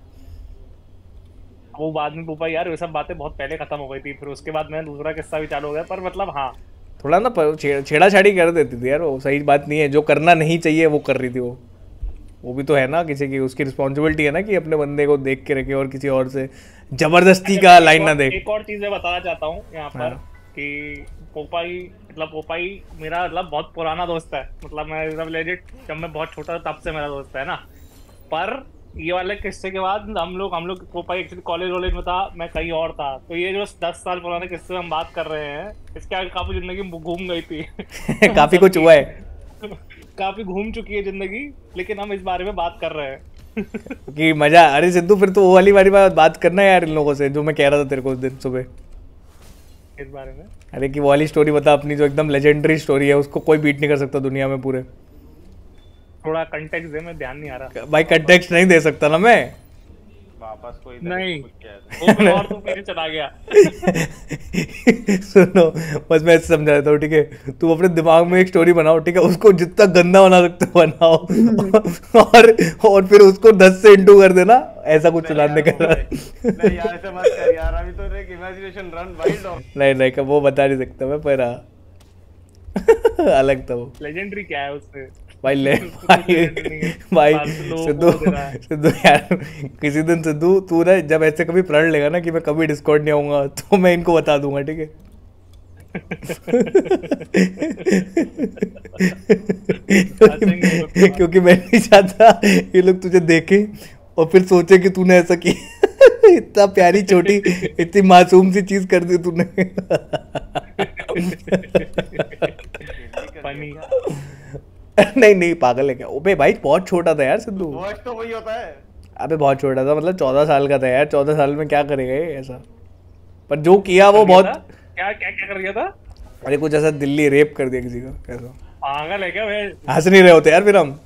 वो बाद में पूपा यार, ये सब बातें बहुत पहले खत्म हो गई थी, फिर उसके बाद मैं दूसरा किस्सा भी चालू हो गया, पर मतलब हाँ। थोड़ा ना छेड़ा छाड़ी कर देती थी यार, वो सही बात नहीं है, जो करना नहीं चाहिए वो कर रही थी वो भी तो है ना, किसी की उसकी रिस्पॉन्सिबिलिटी है ना कि अपने बंदे को देख के रखे और किसी और से जबरदस्ती अच्छा, का मैं लाइन ना देख। एक और चीज मैं बताना चाहता हूँ यहाँ पर हाँ। कि पोपाई, मतलब पोपाई मेरा मतलब बहुत पुराना दोस्त है, मतलब मैं एकदम लेजिट, जब मैं बहुत छोटा था तब से मेरा दोस्त है ना। पर ये वाले किस्से के बाद हम लोग पोपाई एक्चुअली कॉलेज वॉलेज में था, मैं कहीं और था, तो ये जो 10 साल पुराने किस्से हम बात कर रहे हैं, इसके आगे काफी जिंदगी घूम गई थी। हम काफी कुछ सबकी हुआ है काफी घूम चुकी है जिंदगी, लेकिन हम इस बारे में बात कर रहे हैं। कि मजा। अरे सिद्धू फिर तो वो वाली वाली बात करना है यार इन लोगों से, जो मैं कह रहा था तेरे को उस दिन सुबह। इस बारे में अरे कि वो वाली स्टोरी बता अपनी, जो एकदम लेजेंडरी स्टोरी है, उसको कोई बीट नहीं कर सकता दुनिया में पूरे। थोड़ा कंटेक्स्ट दे, मैं ध्यान नहीं आ रहा। भाई कंटेक्स्ट नहीं दे सकता ना मैं। वापस कोई नहीं, कुछ किया था। वो फिर और तू पीछे चला गया। सुनो, बस मैं ऐसे समझा देता हूँ, ठीक है, तुम अपने दिमाग में एक स्टोरी बनाओ, ठीक है, उसको जितना गंदा बना सकते हो बनाओ और फिर उसको 10 से इंटू कर देना, ऐसा कुछ सुनाने का। नहीं यार ऐसे मत कर यार, अभी तो देख इमेजिनेशन रन वाइल्ड और नहीं वो बता नहीं सकता मैं, पर हाँ, अलग था वो। लेजेंडरी क्या है उससे? भाई भाई सिद्धू सिद्धू यार, किसी दिन सिद्धू तू ना जब ऐसे कभी प्रण लेगा ना कि मैं कभी डिस्कॉर्ड नहीं आऊंगा, तो मैं इनको बता दूंगा, ठीक है। क्योंकि मैं नहीं चाहता ये लोग तुझे देखे और फिर सोचे कि तूने ऐसा किया। इतना प्यारी छोटी इतनी मासूम सी चीज कर दी तूने। फनी। नहीं पागल है क्या? ओबे भाई बहुत छोटा था यार सिद्धू। वॉच तो वही होता है। अबे बहुत छोटा था, मतलब 14 साल का था यार। 14 साल में क्या करेगा ये ऐसा? पर जो किया वो बहुत। क्या क्या क्या कर गया था? अरे कुछ ऐसा दिल्ली रेप कर दिया किसी का ऐसा। पागल है क्या भाई? हंस नहीं रहे होते यार फिर हम।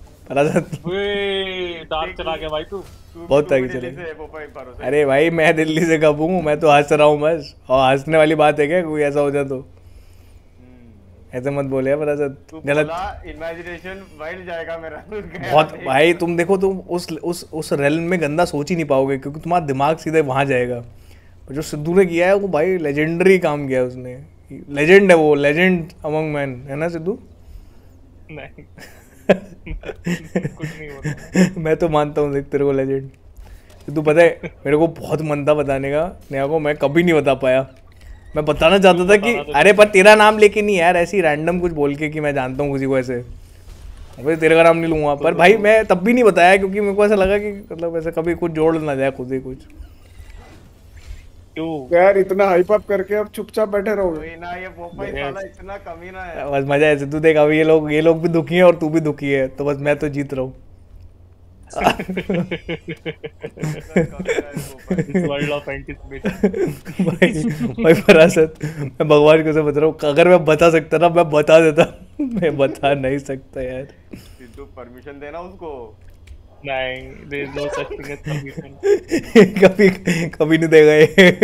दांत चला गया भाई तू। बहुत आगे चले। अरे भाई मैं दिल्ली से कब हूँ, मैं तो हंस रहा हूँ बस। और हंसने वाली बात है क्या कोई ऐसा हो जाए तो? ऐसे मत बोले यार फरासत, गलत। इमेजिनेशन वाइल्ड जाएगा मेरा। बहुत भाई तुम देखो, तुम उस रेलम में गंदा सोच ही नहीं पाओगे, क्योंकि तुम्हारा दिमाग सीधे वहां जाएगा। जो सिद्धू ने किया है वो भाई लेजेंडरी काम किया है उसने। लेजेंड है वो, लेजेंड अमंग मैन, है ना सिद्धू? नहीं कुछ नहीं होता। मैं तो मानता हूँ देख तेरे को लेजेंड। सिद्धू पता है मेरे को बहुत मन था बताने का नेहा को, मैं कभी नहीं बता पाया। मैं बताना चाहता था कि अरे पर तेरा नाम लेके नहीं यार, ऐसी रैंडम कुछ बोल के कि मैं जानता हूँ किसी को ऐसे, अबे तेरे का नाम नहीं लूंगा। पर भाई मैं तब भी नहीं बताया क्योंकि मेरे को ऐसा लगा कि मतलब ऐसे कभी कुछ जोड़ ना जाए खुद ही कुछ। क्यों यार इतना हाइप अप करके अब चुपचाप बैठे रहोगे ना? ये पोपाई साला इतना कमीना है। बस मजा है सिद्धू, देख अभी ये लोग भी दुखी हैं और तू भी दुखी है, तो बस मैं तो जीत रहा हूँ। World of anticipation. भाई फरासत, मैं भगवान को से बता रहा हूँ, अगर मैं बता सकता ना मैं बता देता। मैं बता नहीं सकता यार। सिद्धू परमिशन देना उसको। नहीं, there is no such thing as permission। कभी कभी नहीं देगा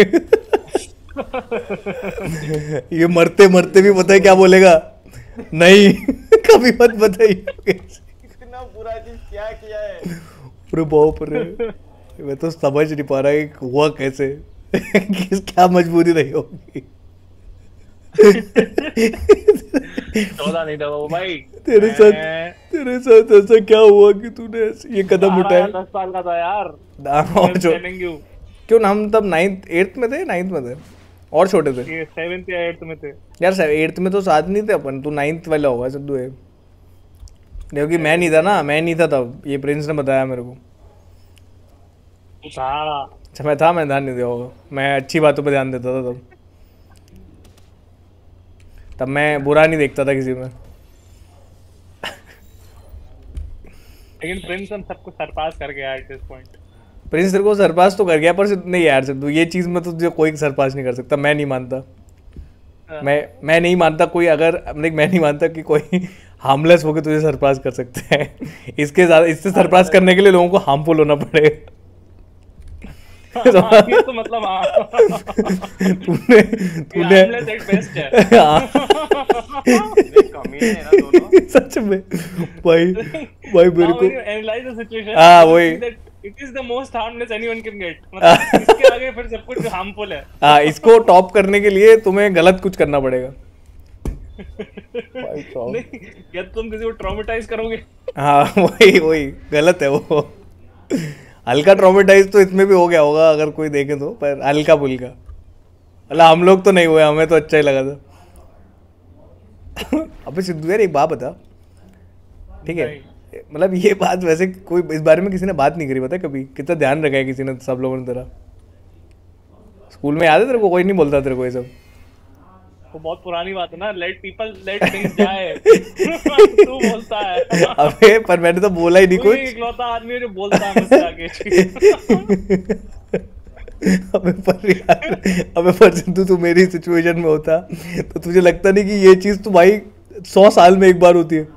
ये मरते मरते भी पता है क्या बोलेगा? नहीं कभी मत बताइए। इतना बुरा चीज क्या किया है? पूरे बाप रे, मैं तो समझ नहीं पा रहा कि हुआ कैसे। क्या मजबूरी रही होगी। 14 नहीं था वो भाई। तेरे साथ ऐसा क्या हुआ कि तूने ये कदम उठाया? 10 साल का था यार। क्यों हम तब 9th 8th में थे, 9th में थे और छोटे थे। ये 7th या 8th में थे यार 8th में तो साथ नहीं थे अपन, तू 9th वाला होगा सिद्धू है, क्योंकि मैं नहीं था ना, मैं नहीं था तब, ये प्रिंस ने बताया मेरे को। अच्छा मैं था, मैं ध्यान नहीं दिया होगा, मैं अच्छी बातों पे ध्यान देता था तब मैं बुरा नहीं देखता था किसी में। लेकिन प्रिंस हम सबको सरपास कर गया एट दिस पॉइंट। प्रिंस तेरे को सरपास तो कर गया, पर नहीं यार सिद्धू, ये चीज़ में तो तुझे कोई सरपास नहीं कर सकता, मैं नहीं मानता। मैं नहीं मानता कोई, अगर लाइक मैं नहीं मानता कि कोई हार्मलेस होकर तुझे सरपास कर सकता है। इससे सरपास करने के लिए लोगों को हार्मफुल होना पड़ेगा। ये तो मतलब तूने harmless at best है। कमीने हैं ना दोनों। सच में भाई मेरे Now को when you analyze the situation, हाँ, you वही। see that it is the most harmless anyone can get। मतलब इसके आगे फिर सब कुछ harmful है। हाँ, इसको टॉप करने के लिए तुम्हें गलत कुछ करना पड़ेगा। नहीं, या तो तुम किसी को ट्रॉमेटाइज करोगे। हाँ वही गलत है वो। हल्का ट्रॉमेटाइज तो इसमें भी हो गया होगा अगर कोई देखे तो, पर हल्का फुल्का, मतलब हम लोग तो नहीं हुए, हमें तो अच्छा ही लगा था। अबे सिद्धू यार एक बात बता, ठीक है, मतलब ये बात वैसे कोई इस बारे में किसी ने बात नहीं करी, पता है कभी? कितना ध्यान रखा है किसी ने, सब लोगों ने तेरा स्कूल में याद है तेरे को? कोई नहीं बोलता तेरे को ये सब? वो बहुत पुरानी बात है ना, लेट थिंग्स जाए। तू बोलता है। अबे पर मैंने तो बोला ही नहीं तू ही कुछ। इकलौता आदमी है जो बोलता है मुझसे आगे। अबे पर सिद्धू तू मेरी सिचुएशन में होता तो तुझे लगता नहीं कि ये चीज तो भाई 100 साल में एक बार होती है?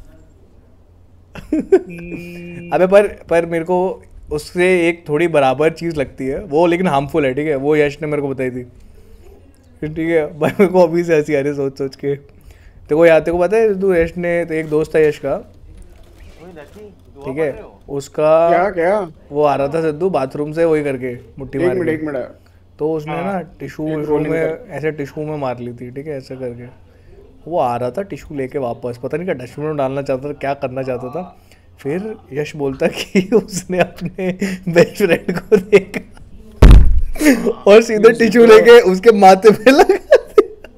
अबे पर मेरे को उससे एक थोड़ी बराबर चीज लगती है वो, लेकिन हार्मफुल है, ठीक है? वो यश ने मेरे को बताई थी, ठीक है भाई। मेरे को अभी से हंसी आ रही है सोच के। तेरे को पता है सिद्धू, यश ने तो एक दोस्त था यश का, ठीक है, उसका क्या वो आ रहा था सिद्धू बाथरूम से वही करके मुट्ठी मार के, एक मिनट तो उसने ना टिशू में ऐसे टिशू में मार ली थी, ठीक है, ऐसे करके। वो आ रहा था टिशू लेके वापस, पता नहीं क्या डस्टबिन में डालना चाहता था, क्या करना चाहता था। फिर यश बोलता कि उसने अपने बेस्ट फ्रेंड को देखा और सीधे टिशू लेके उसके माथे पे लगा दिया।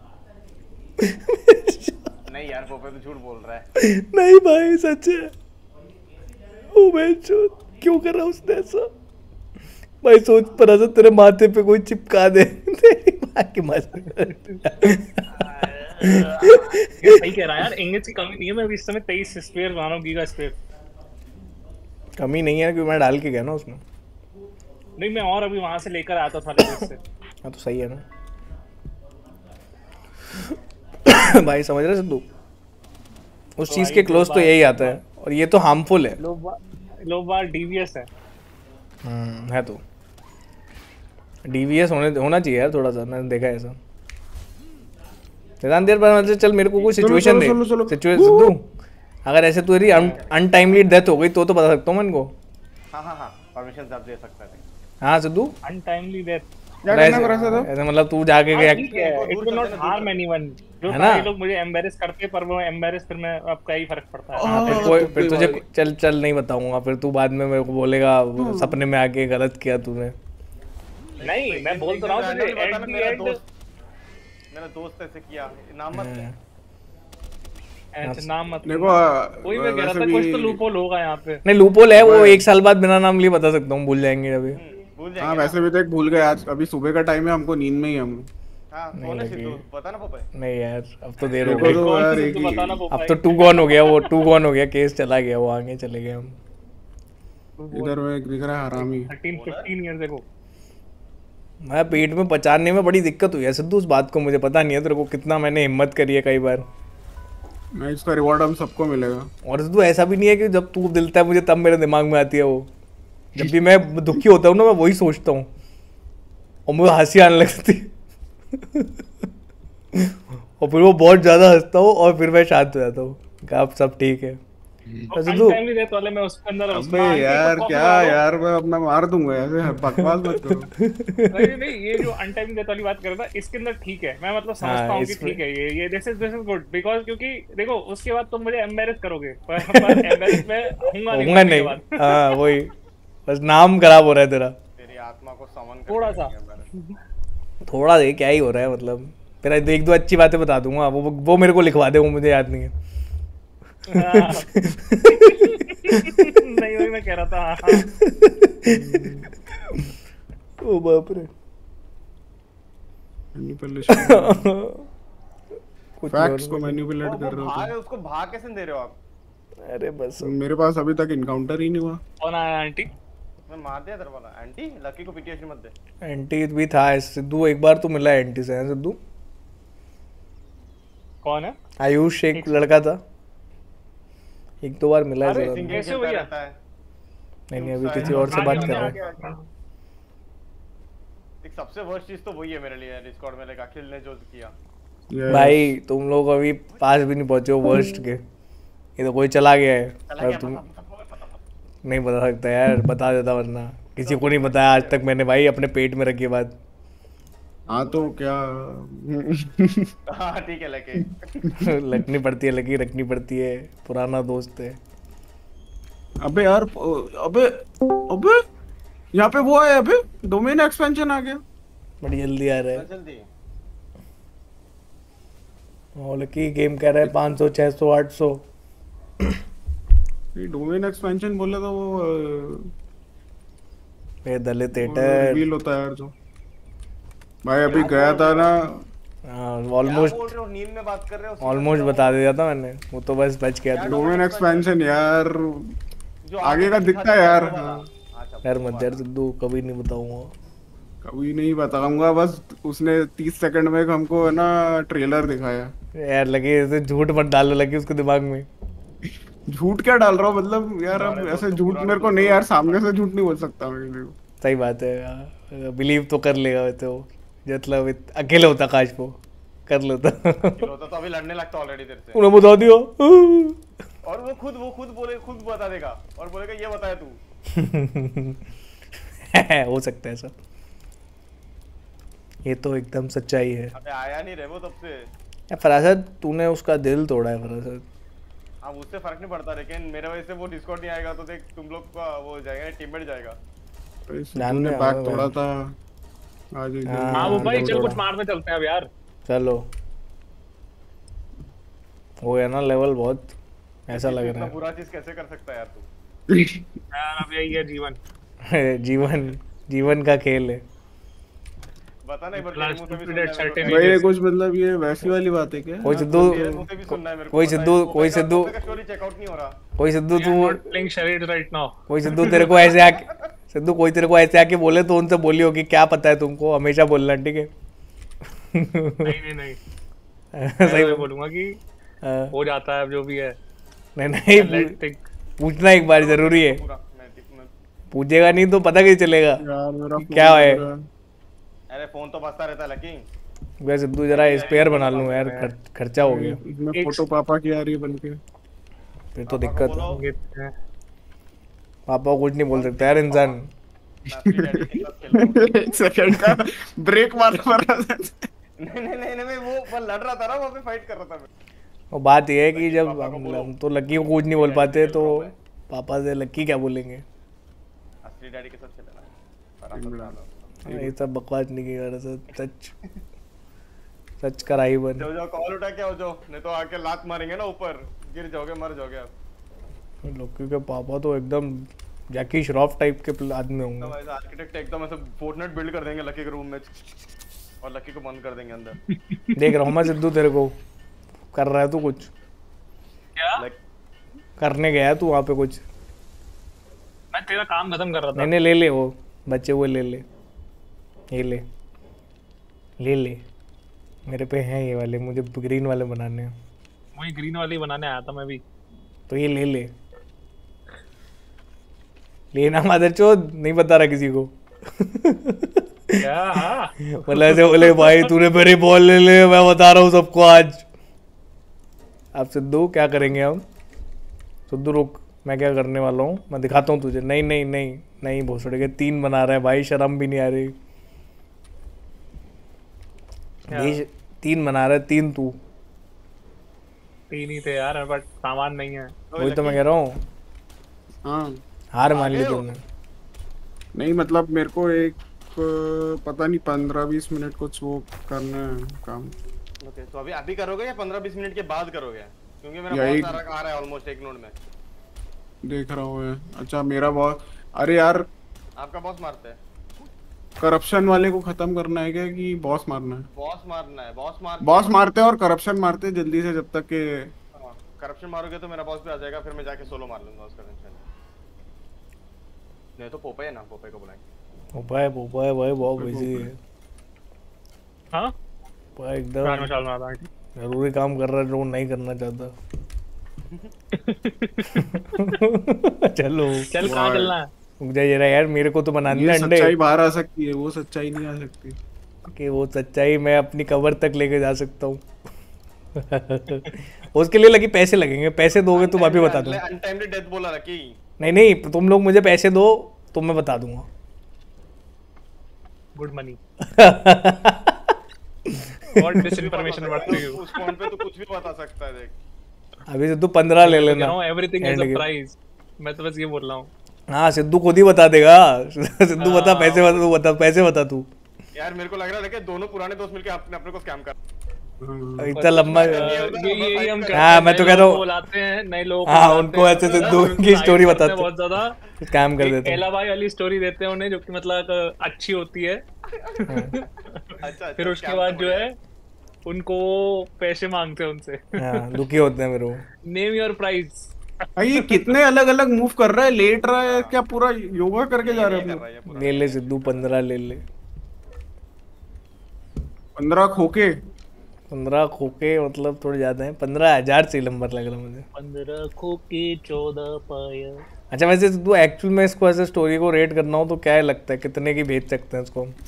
नहीं यार पोपे तो झूठ बोल रहा है। नहीं भाई सच है। ओ बेंचो, क्यों कर रहा उसने ऐसा? भाई सोच पर ऐसा तेरे माथे पे कोई चिपका दे तेरी माँ की मजा। सही कह रहा है यार, इंग्लिश की कमी नहीं है। मैं अभी इस समय 23 स्क्वायर बना रहा हूँ, गीगा स्क्वायर। कमी नहीं है क्योंकि मैं डाल के गया ना उसमें। नहीं, मैं और अभी वहां से लेकर आया था सारे देश से। हाँ तो सही है ना। भाई समझ रहे सिद्धू, उस चीज के क्लोज तो यही आता है, और ये तो हार्मफुल है। लोग बार डीवीएस है। है तो डीवीएस होना चाहिए यार थोड़ा सा, मैंने देखा है ऐसा। इतना देर बाद चल मेरे को कोई सिचुएशन दे, सिचुएशन सिद्धू, अगर ऐसे तेरी अनटाइमली डेथ हो गई तो बता सकता हूँ मैं इनको। हाँ परमिशन आप दे सकता है। हाँ सिद्धू, अनटाइमली डेथ ऐसे मतलब तू जाके गया, it will not harm anyone. जो है ना? ये लोग मुझे एम्बैरेस करते, पर वो एम्बैरेस फिर मैं अब क्या ही फर्क पड़ता है। फिर तुझे चल नहीं बताऊंगा, फिर तू बाद में मेरे को बोलेगा सपने में आके गलत किया तूने। नहीं, मैं बोल तो रहा हूँ तुझे, एट द एंड मेरा दोस्त ऐसे किया, नाम मत ले। ऐसे नाम मत देखो कोई मैं कह रहा था कुछ तो लूपहोल होगा यहाँ पे। नहीं लूपहोल है, वो 1 साल बाद बिना नाम लिए बता सकता हूँ, भूल जाएंगे अभी। हाँ वैसे भी तो एक भूल गए आज, अभी सुबह का टाइम है, हमको नींद में ही हम। हाँ सोने से तो पता ना पोपे। नहीं यार अब तो देर हो गई, अब अब तो 2 गॉन हो गया, वो 2 गॉन हो गया, केस चला गया, वो आगे चले गए हम। इधर में दिख रहा है हरामी। 13-15 ईयर देखो। मैं पेट में पचाने में बड़ी दिक्कत हुई है सिद्धू, उस बात को मुझे पता नहीं है तेरे को कितना मैंने हिम्मत करी है कई बार। मैं इसका रिवॉर्ड हम सबको मिलेगा। और सिद्धू ऐसा भी नहीं है कि जब तू दिलता है मुझे तब मेरे दिमाग में आती है वो, जब भी मैं दुखी होता हूँ ना मैं वही सोचता हूँ और मुझे हंसी आने लगती है। और फिर वो बहुत ज्यादा हंसता हूँ और फिर मैं शांत हो जाता हूँ, अब सब ठीक है। अनटाइमली डेथ वाले में उसके अंदर अबे यार क्या यार, मैं अपना मार दूंगा ऐसे, बकवास मत करो। नहीं, ये जो अनटाइमली डेथ वाली बात कर रहा था इसके अंदर ठीक है, मैं मतलब समझता हूँ कि ठीक है, ये दिस इज गुड, बिकॉज़ क्योंकि देखो उसके बाद तुम मुझे एम्बैरेस करोगे, पर एम्बैरेस मैं होऊंगा नहीं। हाँ वही, बस नाम खराब हो रहा है तेरा, तेरी आत्मा को समन थोड़ा दे, क्या ही हो रहा है मतलब। फिर 1-2 अच्छी बातें बता दूंगा, वो मेरे को लिखवा दे, वो मुझे याद नहीं है। नहीं वही मैं कह रहा था। ओ बाप रे, फैक्ट्स को मैनिपुलेट कर रहे हो तो उसको भाग कैसे दे रहे हो आप? अरे बस मेरे पास अभी तक इनकाउंटर ही नहीं हुआ। कौन आया आंटी? मैं मार दिया तेरे वाला एंटी लकी को पीटीएसडी मत दे। एंटी भी था सिद्धू, एक बार तो मिला एंटी से हैं सिद्धू। कौन है? आयुष एक लड़का था, एक दो बार मिला है अरे, जरूर। कैसे खेलता भैया? रहता है। नहीं अभी किसी और से बात कर रहा है। एक सबसे वर्स्ट चीज तो वही है मेरे लिए डिस्कॉर्ड में, लाइक अखिल ने जो किया। भाई तुम लोग अभी पास भी नहीं पहुंचे हो वर्स्ट के, ये तो कोई चला गया है चला और गया, तुम पता। नहीं बता सकता यार, बता देता वरना किसी को नहीं बताया आज तक मैंने भाई, अपने पेट में रखी बात। हाँ तो क्या हाँ ठीक है लकी। रखनी पड़ती है लगी, रखनी पड़ती है, पुराना दोस्त है। अबे यार अबे अबे यहाँ पे वो है, अबे डोमेन एक्सपेंशन आ गया। बड़ी जल्दी आ रहा है। जल्दी और लकी गेम कह रहा है 500 600 800। ये डोमेन एक्सपेंशन बोले तो वो ये दलित हेटर रिवील होता है यार जो। भाई अभी गया था ना, ऑलमोस्ट बोल रहे हो, नींद में बात कर रहे हो? ऑलमोस्ट बता दिया था मैंने, वो तो बस बच गया था। डोमेन एक्सपेंशन यार जो आगे का दिखता है यार। यार मत यार सिद्धू, कभी नहीं बताऊंगा। कभी नहीं बताऊंगा, बस उसने 30 सेकंड में हमको है ना ट्रेलर दिखाया। यार लगे ऐसे झूठ मत डालो लगे उसके दिमाग में। झूठ क्या डाल रहा हूँ मतलब यार, अब ऐसे झूठ मेरे को नहीं यार, सामने से झूठ नहीं बोल सकता मैं। सही बात है, बिलीव तो कर लेगा वैसे वो, मतलब अकेले होता काश वो कर लेता। होता तो अभी लड़ने लगता ऑलरेडी तेरे से। उन्हें बता दिया और वो खुद बोले, खुद बता देगा और बोलेगा ये बताया तू। हो सकता है सर, ये तो एकदम सच्चाई है। अबे आया नहीं रहे वो तब से। यार फरासत तूने उसका दिल तोड़ा है फरासत। अब उससे फर्क नहीं पड़ता, लेकिन मेरे वजह से वो डिस्कॉर्ड नहीं आएगा तो देख तुम लोग का वो जाएगा, टीममेट जाएगा। तूने बैक तोड़ा था आज। हाँ वो भाई चल कुछ मारने चलते हैं अब यार। चलो हो गया ना लेवल बहुत, ऐसा लग रहा इतना है। बुरा चीज कैसे कर सकता है यार तू? यार अब यही है जीवन। जीवन का खेल है। बता नहीं Last मुंह से भी stupid at सुनना है certain मेरे भाई ये कुछ मतलब ये वैसी वाली बात है क्या? कोई को। सिद्धू मेरे मुंह से भी सुनना है मेरे को। कोई पता है, सिद्धू वो कोई का- सिद्धू वो का स्टोरी चेकआउट नहीं हो रहा। कोई सिद्धू We are तू not playing charades right now. कोई सिद्धू तेरे को ऐसे आके सिद्धू कोई तेरे को ऐसे आके बोले तो उनसे बोलियो कि क्या पता है तुमको, हमेशा बोलना ठीक है। नहीं सही मैं बोलूंगा कि हाँ, हो जाता है अब जो भी है। नहीं Let it- पूछना एक बार जरूरी है, पूरा मैं पूछेगा नहीं तो पता कैसे चलेगा यार मेरा फोन क्या है? लग रहा अरे फोन तो बजता रहता है लकी। मैं सिद्धू जरा स्पेयर बना लूं यार, खर्चा हो गया इसमें फोटो पापा की आ रही है बनके। फिर तो दिक्कत है। बोलो, पापा को कुछ नहीं बोल सकता यार इंसान। मैं अपनी डैडी के साथ खेल रहा हूँ। एक सेकंड का ब्रेक मारना पड़ रहा था। नहीं मैं वो लड़ रहा था ना, वो पे फाइट कर रहा था मैं। वो बात ये है कि जब पापा को बोलो। हम तो लक्की को कुछ नहीं बोल पाते तो पापा से लक्की क्या बोलेंगे। असली डैडी के साथ खेलना है। फरासत डालो। ये सब बकवास नहीं की यार, सच सच का राही बन। जो कॉल उठा के आओ जो, नहीं तो आके लात मारेंगे ना ऊपर, गिर जाओगे, मर जाओगे आप। लक्की के पापा तो एकदम जैकी श्रॉफ टाइप के आदमी तो होंगे। ऐसा आर्किटेक्ट एकदम ऐसा फोर्टनाइट बिल्ड कर देंगे लकी के रूम में और लकी को बंद कर देंगे अंदर। देख रहा हूँ मैं सिद्धू, तेरे को कर रहा है तू कुछ, क्या? लाइक करने गया है तू वहाँ पे कुछ। मैं तेरा काम खत्म कर रहा था। नहीं ले ले वो बच्चे वो ले ले, ये ले मेरे पे हैं ये वाले, मुझे ग्रीन वाले बनाने हैं वही ग्रीन वाली बनाने आया था मैं भी। तो ये ले लेना मादरचोद, नहीं बता रहा किसी को। क्या? हाँ। मतलब ऐसे बोले भाई तूने मेरी बॉल ले ले, मैं बता रहा हूँ सबको आज। अब सिद्धू क्या करेंगे हम? सिद्धू रुक, मैं क्या करने वाला हूँ मैं दिखाता हूँ तुझे। नहीं भोसड़े के 3 बना रहा है भाई, शर्म भी नहीं आ रही। क्या? 3 बना रहा है, 3 तू। 3 ही थे यार बट सामान नहीं है। वही तो मैं कह रहा हूँ, हाँ हार मान ली तुमने। नहीं मतलब मेरे को एक पता नहीं 15-20 मिनट कुछ वो करना है काम। ओके, तो अभी करोगे या 15-20 मिनट के बाद करोगे? क्योंकि मेरा यही- बहुत सारा आ रहा है ऑलमोस्ट एक नोड में। देख रहा हूँ मैं। अच्छा मेरा बॉस, अरे यार आपका बॉस मारता है। करप्शन वाले को खत्म करना है क्या कि बॉस मारना है? बॉस मारना है, बॉस मारते हैं और करप्शन मारते हैं जल्दी से, जब तक के करप्शन मारोगे तो मेरा बॉस भी आ जाएगा, फिर मैं जाके सोलो मार लूंगा उसका टेंशन। नहीं तो पोपे है ना, पोपे को बुलाएंगे। पोपा है भाई बहुत बिजी है। हाँ भाई रान में एकदम चाल मारा है। जरूरी काम कर रहा है जो नहीं करना चाहता। चलो चल कहाँ चलना है? रुक जा जरा यार, मेरे को तो बनाने ये अंडे सच्चाई बाहर आ सकती है, वो सच्चाई नहीं आ सकती। कि वो सच्चाई मैं अपनी कबर तक लेके जा सकता हूँ। उसके लिए लगी पैसे लगेंगे, पैसे दोगे तो अभी बता दूंगा। अनटाइमली डेथ बोला रखी। नहीं नहीं, तुम लोग मुझे पैसे दो तो मैं बता दूंगा। गुड मनी और डिसइंफॉर्मेशन वर्थ यू। उस फोन पे तो कुछ भी बता सकता है देख। अभी से तू 15 ले लेना। Everything is End a game। Price. मैं तो बस ये बोल रहा हूँ। हाँ सिद्धू खुद ही बता देगा। सिद्धू बता पैसे बता, तू बता पैसे बता तू। यार मेरे को लग रहा है कि दोनों पुराने दोस्त मिलके अपने अपने को स्कैम कर। इतना लंबा। ये हम हाँ, मैं तो कहता हूँ- बुलाते हैं नए लोग। हाँ उनको ऐसे सिद्धू की स्टोरी बताते बहुत ज्यादा काम कर देते हैं। एला भाई वाली स्टोरी देते हैं उन्हें, जो कि मतलब अच्छी होती है। अच्छा फिर उसके बाद जो है उनको पैसे मांगते हैं उनसे। हाँ दुखी होते हैं मेरे को। Name your price. भाई ये कितने अलग अलग मूव कर रहा है, लेट रहा है क्या, पूरा योगा करके जा रहा है कर अपना? रहा है ये पूरा। ले ले सिद्धू 15 ले ले। 15 खोके। 15 खोके मतलब थोड़े ज्यादा है। 15,000 से नंबर लग रहा मुझे। 15 खोके 14 पाया। अच्छा वैसे सिद्धू एक्चुअल में इसको ऐसे स्टोरी को रेट करना हो तो क्या लगता है कितने की भेज सकते हैं इसको हम?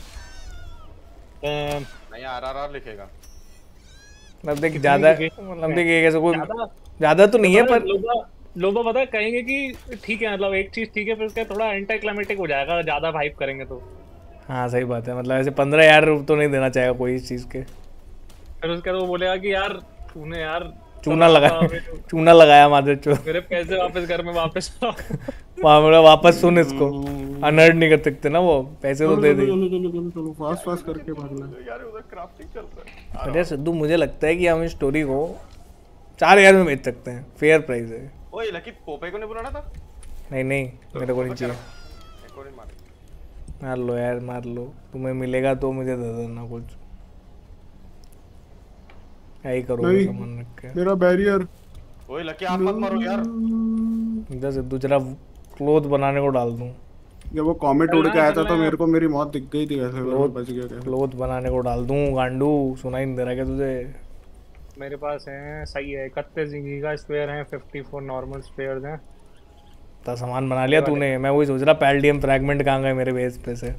नहीं आरआरआर लिखेगा। मतलब देख ज्यादा मतलब देख एक ऐसा कोई ज्यादा तो नहीं है पर लोग पता है कहेंगे कि ठीक है, मतलब एक चीज ठीक है, फिर उसका थोड़ा एंटी क्लाइमेटिक हो जाएगा ज्यादा हाइप करेंगे तो। हाँ सही बात है। मतलब ऐसे 15,000 तो नहीं देना चाहेगा कोई इस चीज के। फिर उसके बाद वो बोलेगा कि यार तूने यार चूना लगाया मादर चो। मेरे पैसे वापस घर में वापस आओ। वहाँ वापस सुन इसको। अनर्ड नहीं कर सकते ना वो, पैसे तो दे दे। चलो फास्ट फास्ट करके भागना है। यार उधर क्राफ्टिंग चल रहा है। अरे सिद्धू मुझे लगता है कि हम इस स्टोरी को 4,000 में बेच सकते हैं। फेयर प्राइस है। ओए लकी पोपे को नहीं बुलाना था। नहीं नहीं मेरे को नहीं चाहिए। एक और ही मार। मार लो यार मार लो, तुम्हें मिलेगा तो मुझे दे देना कुछ। यही करोगे नहीं। सामान रख के। मेरा बैरियर। ओए लकी आप मत मारो यार। इधर सिद्धू जरा क्लोथ बनाने को डाल दूं। जब वो कॉमेट उड़ के आया था तो मेरे को मेरी मौत दिख गई थी, वैसे मैं बच गया क्या? क्लोथ बनाने को डाल दूं। गांडू सुनाई नहीं दे रहा क्या तुझे? मेरे पास है सही है 31 गीगा स्पेयर हैं, 54 नॉर्मल स्पेयर्स हैं। इतना सामान बना लिया तूने। मैं वही सोच रहा पैल्डियम फ्रैगमेंट कहाँ गए मेरे बेस पे से।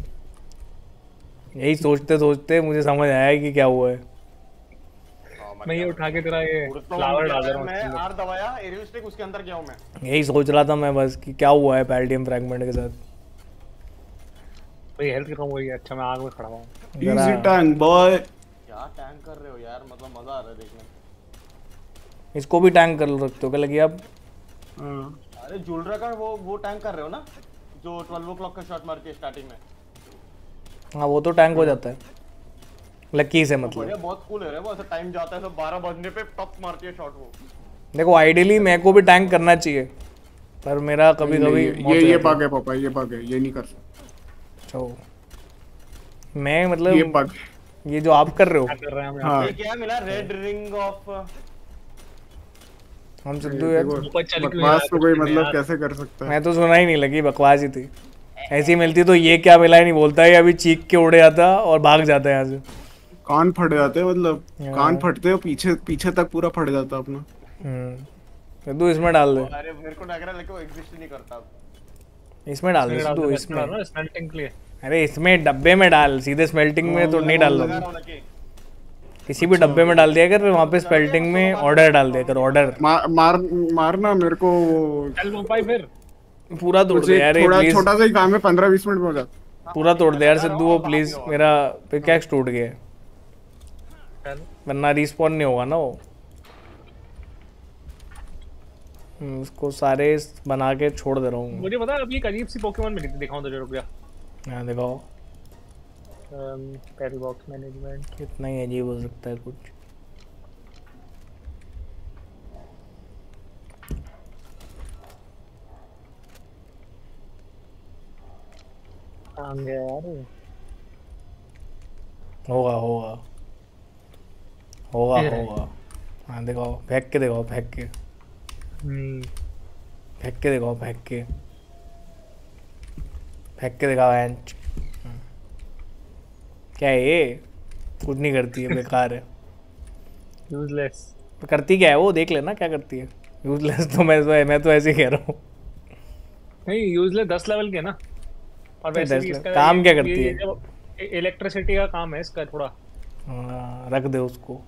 यही सोचते सोचते मुझे समझ आया कि क्या हुआ है। मैं ये उठा के तेरा ये फ्लावर डाल रहा हूँ। मैं आर दबाया एरियल स्टिक उसके अंदर गया हूं मैं। यही सोच रहा था मैं बस कि क्या हुआ है पैल्डियम फ्रैगमेंट के साथ। भाई हेल्थ कम हुई है। अच्छा मैं आग में खड़ा हूँ। Easy tank boy. क्या टैंक कर रहे हो यार, मतलब मजा आ रहा है देखने में। इसको भी टैंक कर रखते हो क्या लगी आप? अरे जुलरा का वो टैंक कर रहे हो ना, जो 12 o'clock का शॉट मारती है स्टार्टिंग में। हाँ वो तो टैंक हो जाता है लकी से मतलब। बढ़िया बहुत कूल है रे वो। ऐसा टाइम जाता है तो 12 बजने पे टॉप मारती है शॉट वो। देखो आइडियली मेरे को भी टैंक करना चाहिए पर मेरा कभी कभी ये पा गया पापा, ये पा गया, ये नहीं कर सकता। अच्छा मैं मतलब ये पा ये जो आप कर रहे हो कर रहे हैं हम हाँ ये क्या मिला? Red ring off. हम सिद्धू यार ऊपर चल के बकवास तो कोई मतलब कैसे कर सकता है? मैं तो सुना ही नहीं लगी, बकवास ही थी। ऐसी मिलती तो ये क्या मिला ही नहीं बोलता है, अभी चीख के उड़े जाता और भाग जाता है यहाँ से। कान फट जाते हैं, मतलब कान फटते हैं, पीछे पीछे तक पूरा फट जाता है अपना। सिद्धू इसमें डाल दे। अरे मेरे को लग रहा है कि वो एग्जिस्ट नहीं करता। इसमें डाल दे सिद्धू इसमें। स्मेल्टिंग के लिए अरे इसमें डब्बे में डाल, सीधे स्मेल्टिंग में तो नहीं डाल लगा दो। रहा हूं लकी। किसी भी डब्बे में डाल दिया कर, वहाँ पे स्पेल्टिंग में ऑर्डर डाल दिया कर। ऑर्डर मारना मेरे को। चल वो भाई फिर पूरा तोड़ दे यार थोड़ा प्लीज। छोटा सा ही काम है, 15-20 मिनट में हो जाता। पूरा तोड़ दे यार सिद्धू वो प्लीज। मेरा पिकैक्स टूट गया है, चल वरना रिस्पॉन नहीं होगा ना वो। उसको सारे बना के छोड़ दे रहा हूँ। मुझे पता है अभी एक अजीब सी पोकेमॉन मिली थी, दिखाऊं तुझे, रुक जा। यहाँ दिखाओ। पेरी बॉक्स मैनेजमेंट कितना ही अजीब हो सकता है कुछ। आ गया यार। होगा होगा होगा होगा। हाँ दिखाओ, फेंक के दिखाओ, फेंक के फेंक के दिखाओ, फेंक के। फेंक के दिखाओ एंच। क्या है ये? कुछ नहीं करती है, बेकार है। यूजलेस। तो करती क्या है वो, देख लेना क्या करती है। यूजलेस तो मैं तो ऐसे ही कह रहा हूँ। नहीं यूजलेस 10 लेवल के ना। और वैसे भी इसका काम क्या करती है? ये इलेक्ट्रिसिटी का काम है इसका थोड़ा। हाँ, रख दे उसको,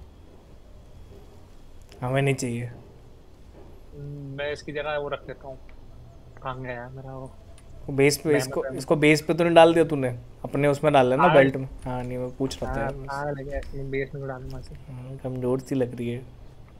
हमें नहीं चाहिए। मैं इसकी जगह वो रख देता हूँ। कहाँ गया यार मेरा वो वो बेस पे, इसको मेमोरी। इसको बेस पे तो नहीं डाल दिया तूने? अपने उसमें डाल लेना, हाँ बेल्ट में। हाँ नहीं, मैं पूछ रहा था हाँ यार बस। हाँ, लगे ऐसे बेस में डालूंगा से। कमजोर सी लग रही है।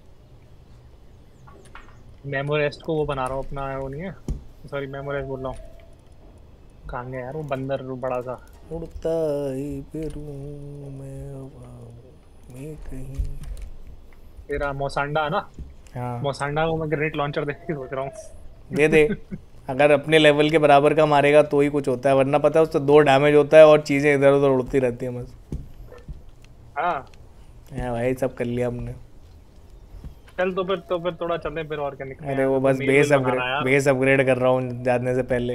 मेमोरेस्ट को वो बना रहा हूँ अपना, वो नहीं है, सॉरी मेमोरेस्ट बोल रहा हूँ। कहाँ गया यार वो बंदर बड़ा सा। उड़ता ही फिरूं मैं हवाओं में कहीं। तेरा मोसांडा है ना, हाँ मोसांडा को मैं ग्रेनेड लॉन्चर देने की सोच रहा हूँ। दे दे। अगर अपने लेवल के बराबर का मारेगा तो ही कुछ होता है, वरना पता है उससे 2 डैमेज होता है और चीज़ें इधर उधर उड़ती रहती हैं बस। हाँ हाँ भाई, सब कर लिया हमने। चल तो फिर थोड़ा चलते फिर और क्या निकले। अरे वो बस बेस अपग्रेड कर रहा हूँ जाने से पहले।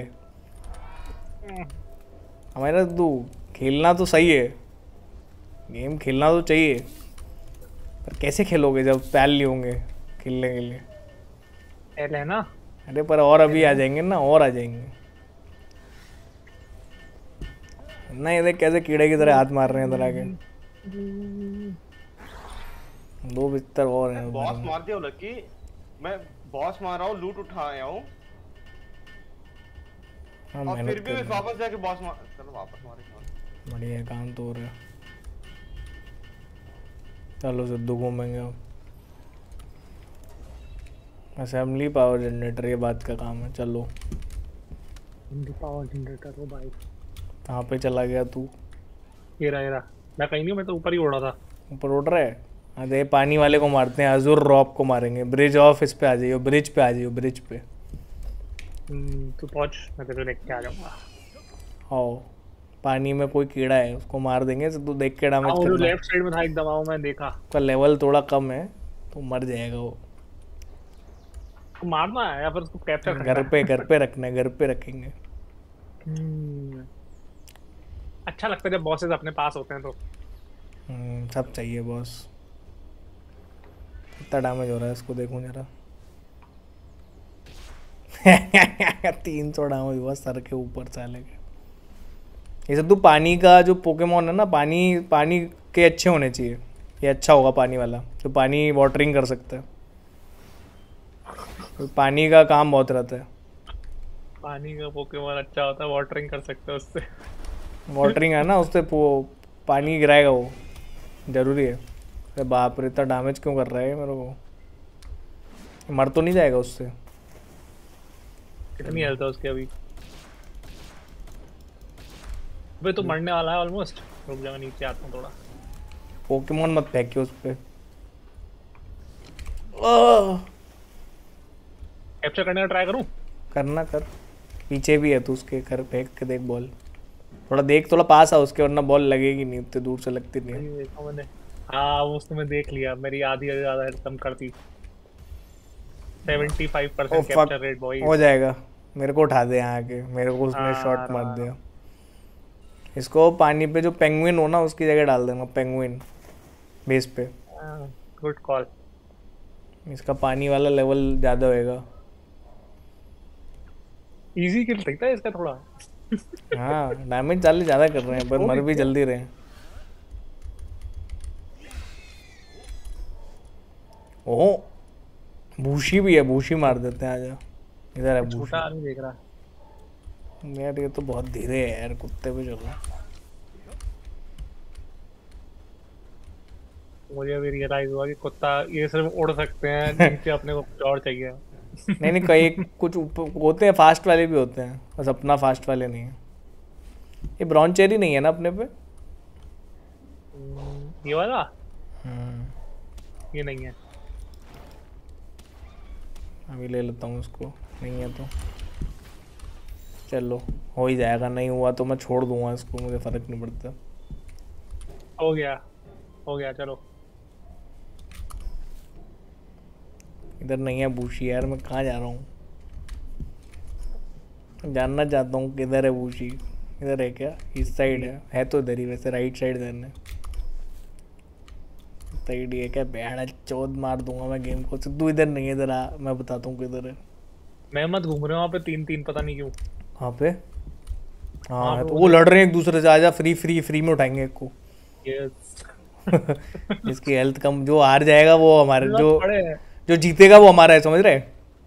हमारा तू खेलना तो सही है, गेम खेलना तो चाहिए, पर कैसे खेलोगे जब पैल नहीं होंगे खेलने के लिए? पहले ना। अरे पर और अभी आ जाएंगे ना, और आ जाएंगे ना। ये देख कैसे कीड़े की तरह हाथ मार रहे हैं इधर आके। 2 बिस्तर और हैं बॉस उधर। मार दिया लकी। मैं बॉस मार रहा हूँ, लूट उठा आया हूँ हाँ, और मेहनत फिर भी कर मैं रहे हैं। वापस जाके बॉस मार, चलो वापस मारे। बढ़िया काम तो हो रहा है। चलो सिद्धू घूमेंगे अब। असेंबली पावर जनरेटर, ये बात का काम है। चलो पावर जनरेटर वो भाई। कहाँ पे चला गया तू? ये रहा मैं कहीं नहीं हूँ, मैं तो ऊपर ही उड़ा था। ऊपर उड़ रहा है? अरे पानी वाले को मारते हैं, अजूर रॉक को मारेंगे। ब्रिज ऑफ इस पे आ जाइयो, ब्रिज पे आ जाइयो, ब्रिज पे। तू पहुंच, मैं तेरे देख के आ जाऊंगा। आओ, पानी में कोई कीड़ा है उसको मार देंगे, तो देख के हाँ डैमेज वो जो करना। लेफ्ट साइड में था एक दबाव मैं देखा। उसका लेवल थोड़ा कम है तो मर जाएगा वो। उसको मारना है या फिर उसको कैप्चर करना घर है? पे रखना है, घर पे रखेंगे। अच्छा लगता है जब बॉसेस अपने पास होते हैं तो। सब चाहिए बॉस। कितना डैमेज हो रहा है इसको देखूं जरा। 300 डैमेज हुआ सर के ऊपर साले के। ये सब तो पानी का जो पोकेमॉन है ना, पानी के अच्छे होने चाहिए। ये अच्छा होगा पानी वाला, जो पानी वाटरिंग कर सकता है। तो पानी का काम बहुत रहता है। पानी का पोकेमॉन अच्छा होता है, वाटरिंग कर सकते हो उससे। वाटरिंग है ना, उससे पानी गिराएगा वो, जरूरी है। अरे बाप रे, इतना डैमेज क्यों कर रहा है मेरे को? मर तो नहीं जाएगा उससे? कितनी हेल्थ है उसके अभी? अबे तो मरने वाला है ऑलमोस्ट। रुक जा, मैं नीचे आता हूँ थोड़ा। पोकेमॉन मत फेंकियो उस पे। कैप्चर करने का ट्राई करूँ? करना कर, पीछे भी है तो उसके कर, फेंक के देख बॉल। थोड़ा देख, थोड़ा पास आ उसके, वरना बॉल लगेगी नहीं, उतने दूर से लगती नहीं है। नहीं देखा मैंने। हाँ वो उसने मैं देख लिया, मेरी आधी से ज्यादा हेल्थ कम कर दी। 75% कैप्चर रेट बॉय। हो जाएगा। मेरे को उठा दे यहाँ के, मेरे को उसने शॉट मार दिया। इसको पानी पे जो पेंगुइन हो ना, उसकी जगह डाल देना, पेंगुइन बेस पे। Good call. इसका पानी वाला लेवल ज़्यादा होएगा। इजी किल दिखता है इसका थोड़ा। हाँ डैमेज चाले ज़्यादा कर रहे हैं, पर मर भी जल्दी रहे हैं। ओह, भूशी भी है, भूशी मार देते हैं। आजा इधर है भूशी। छोटा आदमी देख रहा है। यार ये तो बहुत धीरे है यार, कुत्ते पे चलो। मुझे भी रियलाइज हुआ कि कुत्ता ये सिर्फ उड़ सकते हैं, नीचे अपने को कुछ और चाहिए। नहीं कई कुछ होते हैं फास्ट वाले भी होते हैं, बस अपना फास्ट वाले नहीं है। ये ब्रॉन्चेरी नहीं है ना अपने पे? ये वाला ये नहीं है। अभी ले लेता हूँ उसको, नहीं है तो चलो हो ही जाएगा। नहीं हुआ तो मैं छोड़ दूंगा इसको, मुझे फर्क नहीं पड़ता। हो गया चलो। इधर नहीं है बूशी यार, मैं कहाँ जा रहा हूँ? जानना चाहता हूँ किधर है बूशी। इधर है क्या? इस साइड है तो इधर ही वैसे, राइट साइड देने साइड ही है क्या? बहना चौथ मार दूंगा मैं गेम को। सिद्धू इधर नहीं है, इधर आ, मैं बताता हूँ किधर है। मैं मत घूम रहे वहाँ पे 3-3 पता नहीं क्यों। कहाँ पे? हाँ वहाँ है पे तो वो लड़ रहे हैं एक दूसरे से। आजा, फ्री फ्री फ्री में उठाएंगे एक को। यस जिसकी हेल्थ कम, जो हार जाएगा वो हमारे, जो पड़े हैं। जो जीतेगा वो हमारा है, समझ रहे?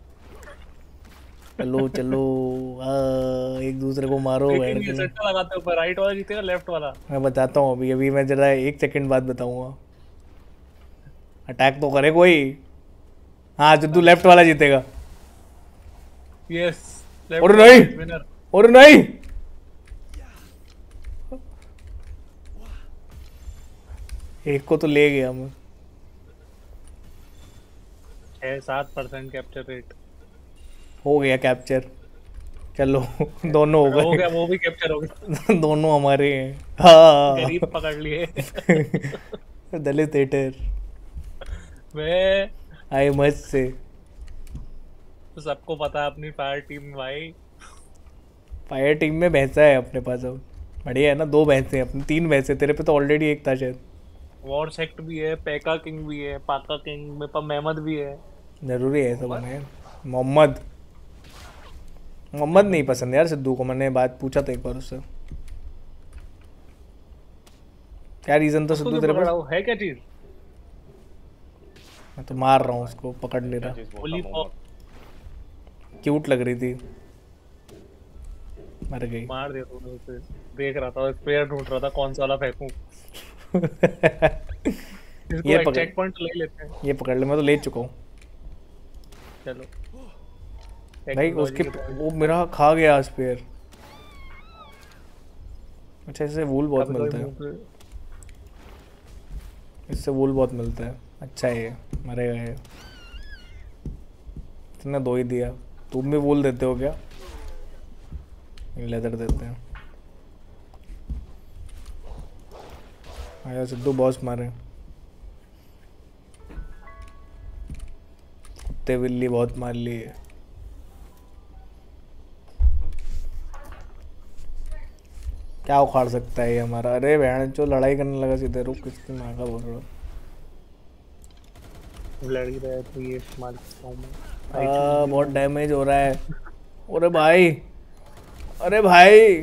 चलो चलो, एक दूसरे को मारो। लेकिन बहन ये के लिए सट्टा लगाते ऊपर राइट वाला जीतेगा लेफ्ट वाला। मैं बताता हूँ अभी अभी, मैं जरा 1 सेकंड बाद बताऊंगा। अटैक तो करे कोई। हाँ सिद्धू, लेफ्ट वाला जीतेगा। यस और नहीं, विनर। और नहीं, एक को तो ले गया मैं। 6-7% कैप्चर रेट हो गया कैप्चर। चलो दोनों हो हो गए। गया, वो भी कैप्चर हो गया। दोनों हमारे हैं। हाँ गरीब पकड़ लिए। दलित हेटर, मैं आई मस्ट से। तो सबको पता है अपनी फायर टीम भाई। फायर टीम में भैंसा है अपने पास अब। बढ़िया है ना, 2 भैंसे हैं अपने, 3 भैंसे। तेरे पे तो ऑलरेडी एक था शायद। वॉर सेक्ट भी है, पैका किंग भी है, पाका किंग, मेरे पास मेहमद भी है। जरूरी है सब है। मोहम्मद, मोहम्मद नहीं पसंद यार सिद्धू को। मैंने बात पूछा था एक बार उससे, क्या रीजन था उसको सिद्धू क्यों तेरे पकड़ रहा पास? हूँ, है क्या चीज? मैं तो मार रहा हूँ उसको, पकड़ नहीं क्या रहा। चीज होली बोलता फॉर मोहम्मद? क्यूट लग रही थी, मर गई। मार दिया तूने उसे। देख रहा था स्पेयर ढूंढ रहा था कौन सा वाला फेंकूं। इसको ये एक पकड़, चेक पॉइंट ले लेते हैं। ये पकड़ ले, मैं तो ले चुका हूँ चलो भाई। टेक्नोलॉजी उसके के point वो मेरा खा गया स्पेयर। अच्छा, इससे वूल बहुत कभी कभी मिलता है, मुंह पे इससे वूल बहुत मिलता है। अच्छा है ये, मरेगा ये। तुमने 2 ही दिया, तुम भी वूल देते हो क्या? लेदर देते हैं। आया सिद्धू, बॉस मारे। कुत्ते बिल्ली बहुत मार लिए। क्या उखाड़ सकता है ये हमारा? अरे बहन जो लड़ाई करने लगा सीधे। रुक, किसकी माँ का बोल रहा। लड़ ही रहे तो ये इस्तेमाल करता हूँ मैं। बहुत डैमेज हो रहा है। अरे भाई, अरे भाई,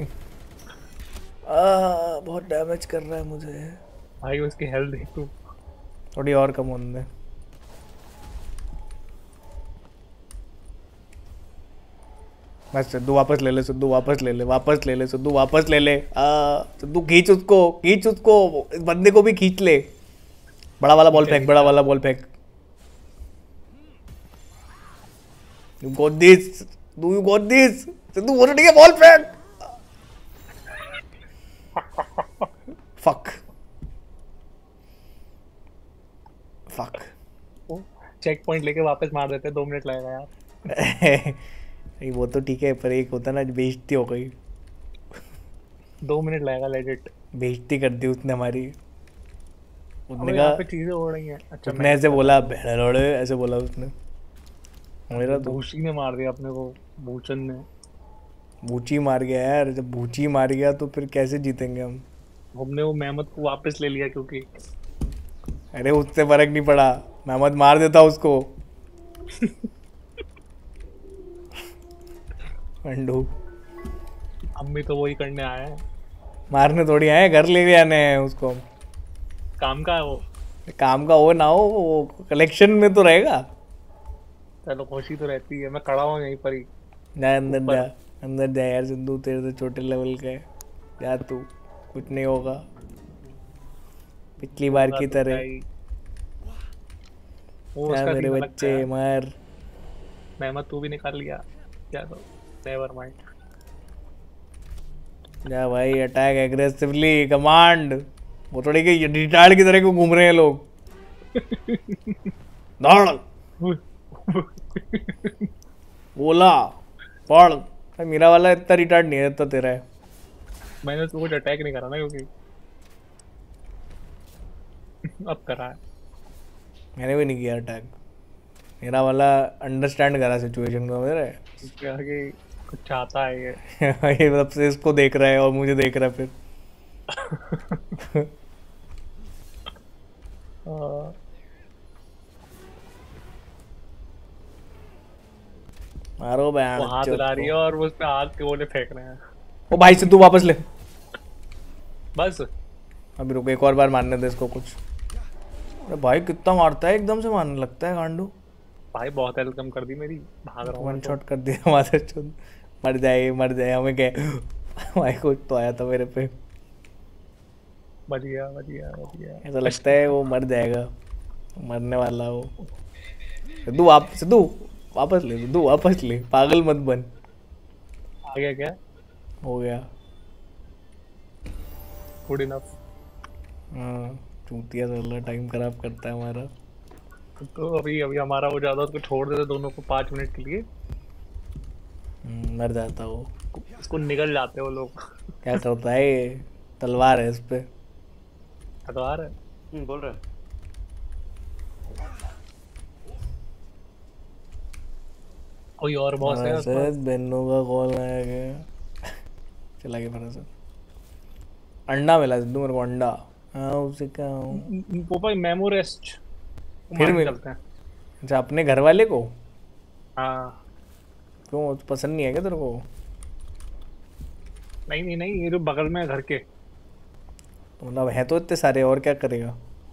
बहुत डैमेज कर रहा है मुझे। भाई उसकी हेल्थ देख तू। थोड़ी और कम होने दे। बस सिद्धू वापस ले ले, सिद्धू वापस ले ले, वापस ले ले सिद्धू, वापस ले ले। सिद्धू खींच उसको, खींच उसको, इस बंदे को भी खींच ले। बड़ा वाला बॉल फेंक, बड़ा वाला बॉल फेंक। You got this. Do you got this? Sidhu वो नहीं है, बॉल फेंक। Fuck. Fuck. चेक पॉइंट लेके वापस मार देते, 2 मिनट लगेगा यार। नहीं वो तो ठीक है, पर एक होता ना, बेइज्जती हो गई। 2 मिनट लगेगा लेजिट। बेइज्जती कर दी उसने हमारी। उसने यहाँ कहा, पे चीजें हो रही हैं। अच्छा उसने ऐसे बोला, भेड़ा लौड़े, ऐसे बोला उसने। मेरा तो भूसी ने मार दिया अपने को, भूचन ने। भूची मार गया यार। जब भूची मार गया तो फिर कैसे जीतेंगे हम? हमने वो मेहमद को वापस ले लिया क्योंकि अरे उससे फर्क नहीं पड़ा, महमद मार देता उसको। अंडू हम भी तो वही करने आए हैं। मारने थोड़ी आए, घर ले आने हैं उसको। काम का है वो। काम का हो ना हो, वो कलेक्शन में तो रहेगा। चलो खुशी तो रहती है। मैं खड़ा हूँ यहीं पर ही। जा अंदर जा, अंदर जा यार सिद्धू, तेरे से छोटे लेवल का है। जा तू, कुछ नहीं होगा, पिछली बार की तरह। वो जा उसका मेरे सीन अलग बच्चे, था। मार। मेहमद तू भी निकाल लिया क्या? तो नेवर माइंड। जा भाई, अटैक एग्रेसिवली, कमांड। वो थोड़ी कि रिटार्ड की तरह को घूम रहे हैं लोग। दौड़, बोला, पढ़। भाई मेरा वाला इतना रिटार्ड नहीं है, इतना तेरा है। मैंने तो कुछ अटैक नहीं करा ना क्योंकि अब करा है। मैंने भी नहीं किया अटैक। मेरा वाला अंडरस्टैंड करा सिचुएशन को मेरे। उसके आगे कुछ चाहता है ये। ये मतलब से इसको देख रहा है और मुझे देख रहा है फिर। आ, मारो वो हाथ बयान हिला रही है और वो उस पे आग के गोले फेंक रहे हैं। ओ भाई सिद्धू वापस ले। बस अभी रुको एक और बार मारने दे इसको कुछ। अरे भाई कितना मारता है, एकदम से मारने लगता है गांडू। भाई बहुत हेल्थ कम कर दी मेरी, भाग रहा हूँ वन मैं तो। शॉट कर दिया माधर चोद। मर जाए हमें क्या। भाई कुछ तो आया था मेरे पे। बच गया बच गया बच गया। ऐसा लगता है वो मर जाएगा, मरने वाला वो। सिद्धू वापस ले, सिद्धू वापस ले, पागल मत बन। आ गया क्या? हो गया। Good enough. हाँ चूतिया साला टाइम खराब करता है हमारा। तो अभी अभी हमारा हो जाता उसको छोड़ देते दोनों को 5 मिनट के लिए, मर जाता वो। उसको निकल जाते वो लोग। क्या करता है ये, तलवार है इस पे। तो आ रहा है। बोल रहे कोई और बॉस है उसके पास? बेन्नू का कॉल आया गया। चला गया फरासत। अंडा मिला सिद्धू मेरे को, अंडा। हाँ उसे क्या हूँ। पोपाई मेमोरेस्ट फिर मिल चलते हैं। अच्छा अपने घर वाले को? हाँ क्यों पसंद नहीं है क्या तेरे को? नहीं नहीं नहीं, ये जो बगल में है घर के। तो मतलब है तो इतने सारे, और क्या करेगा?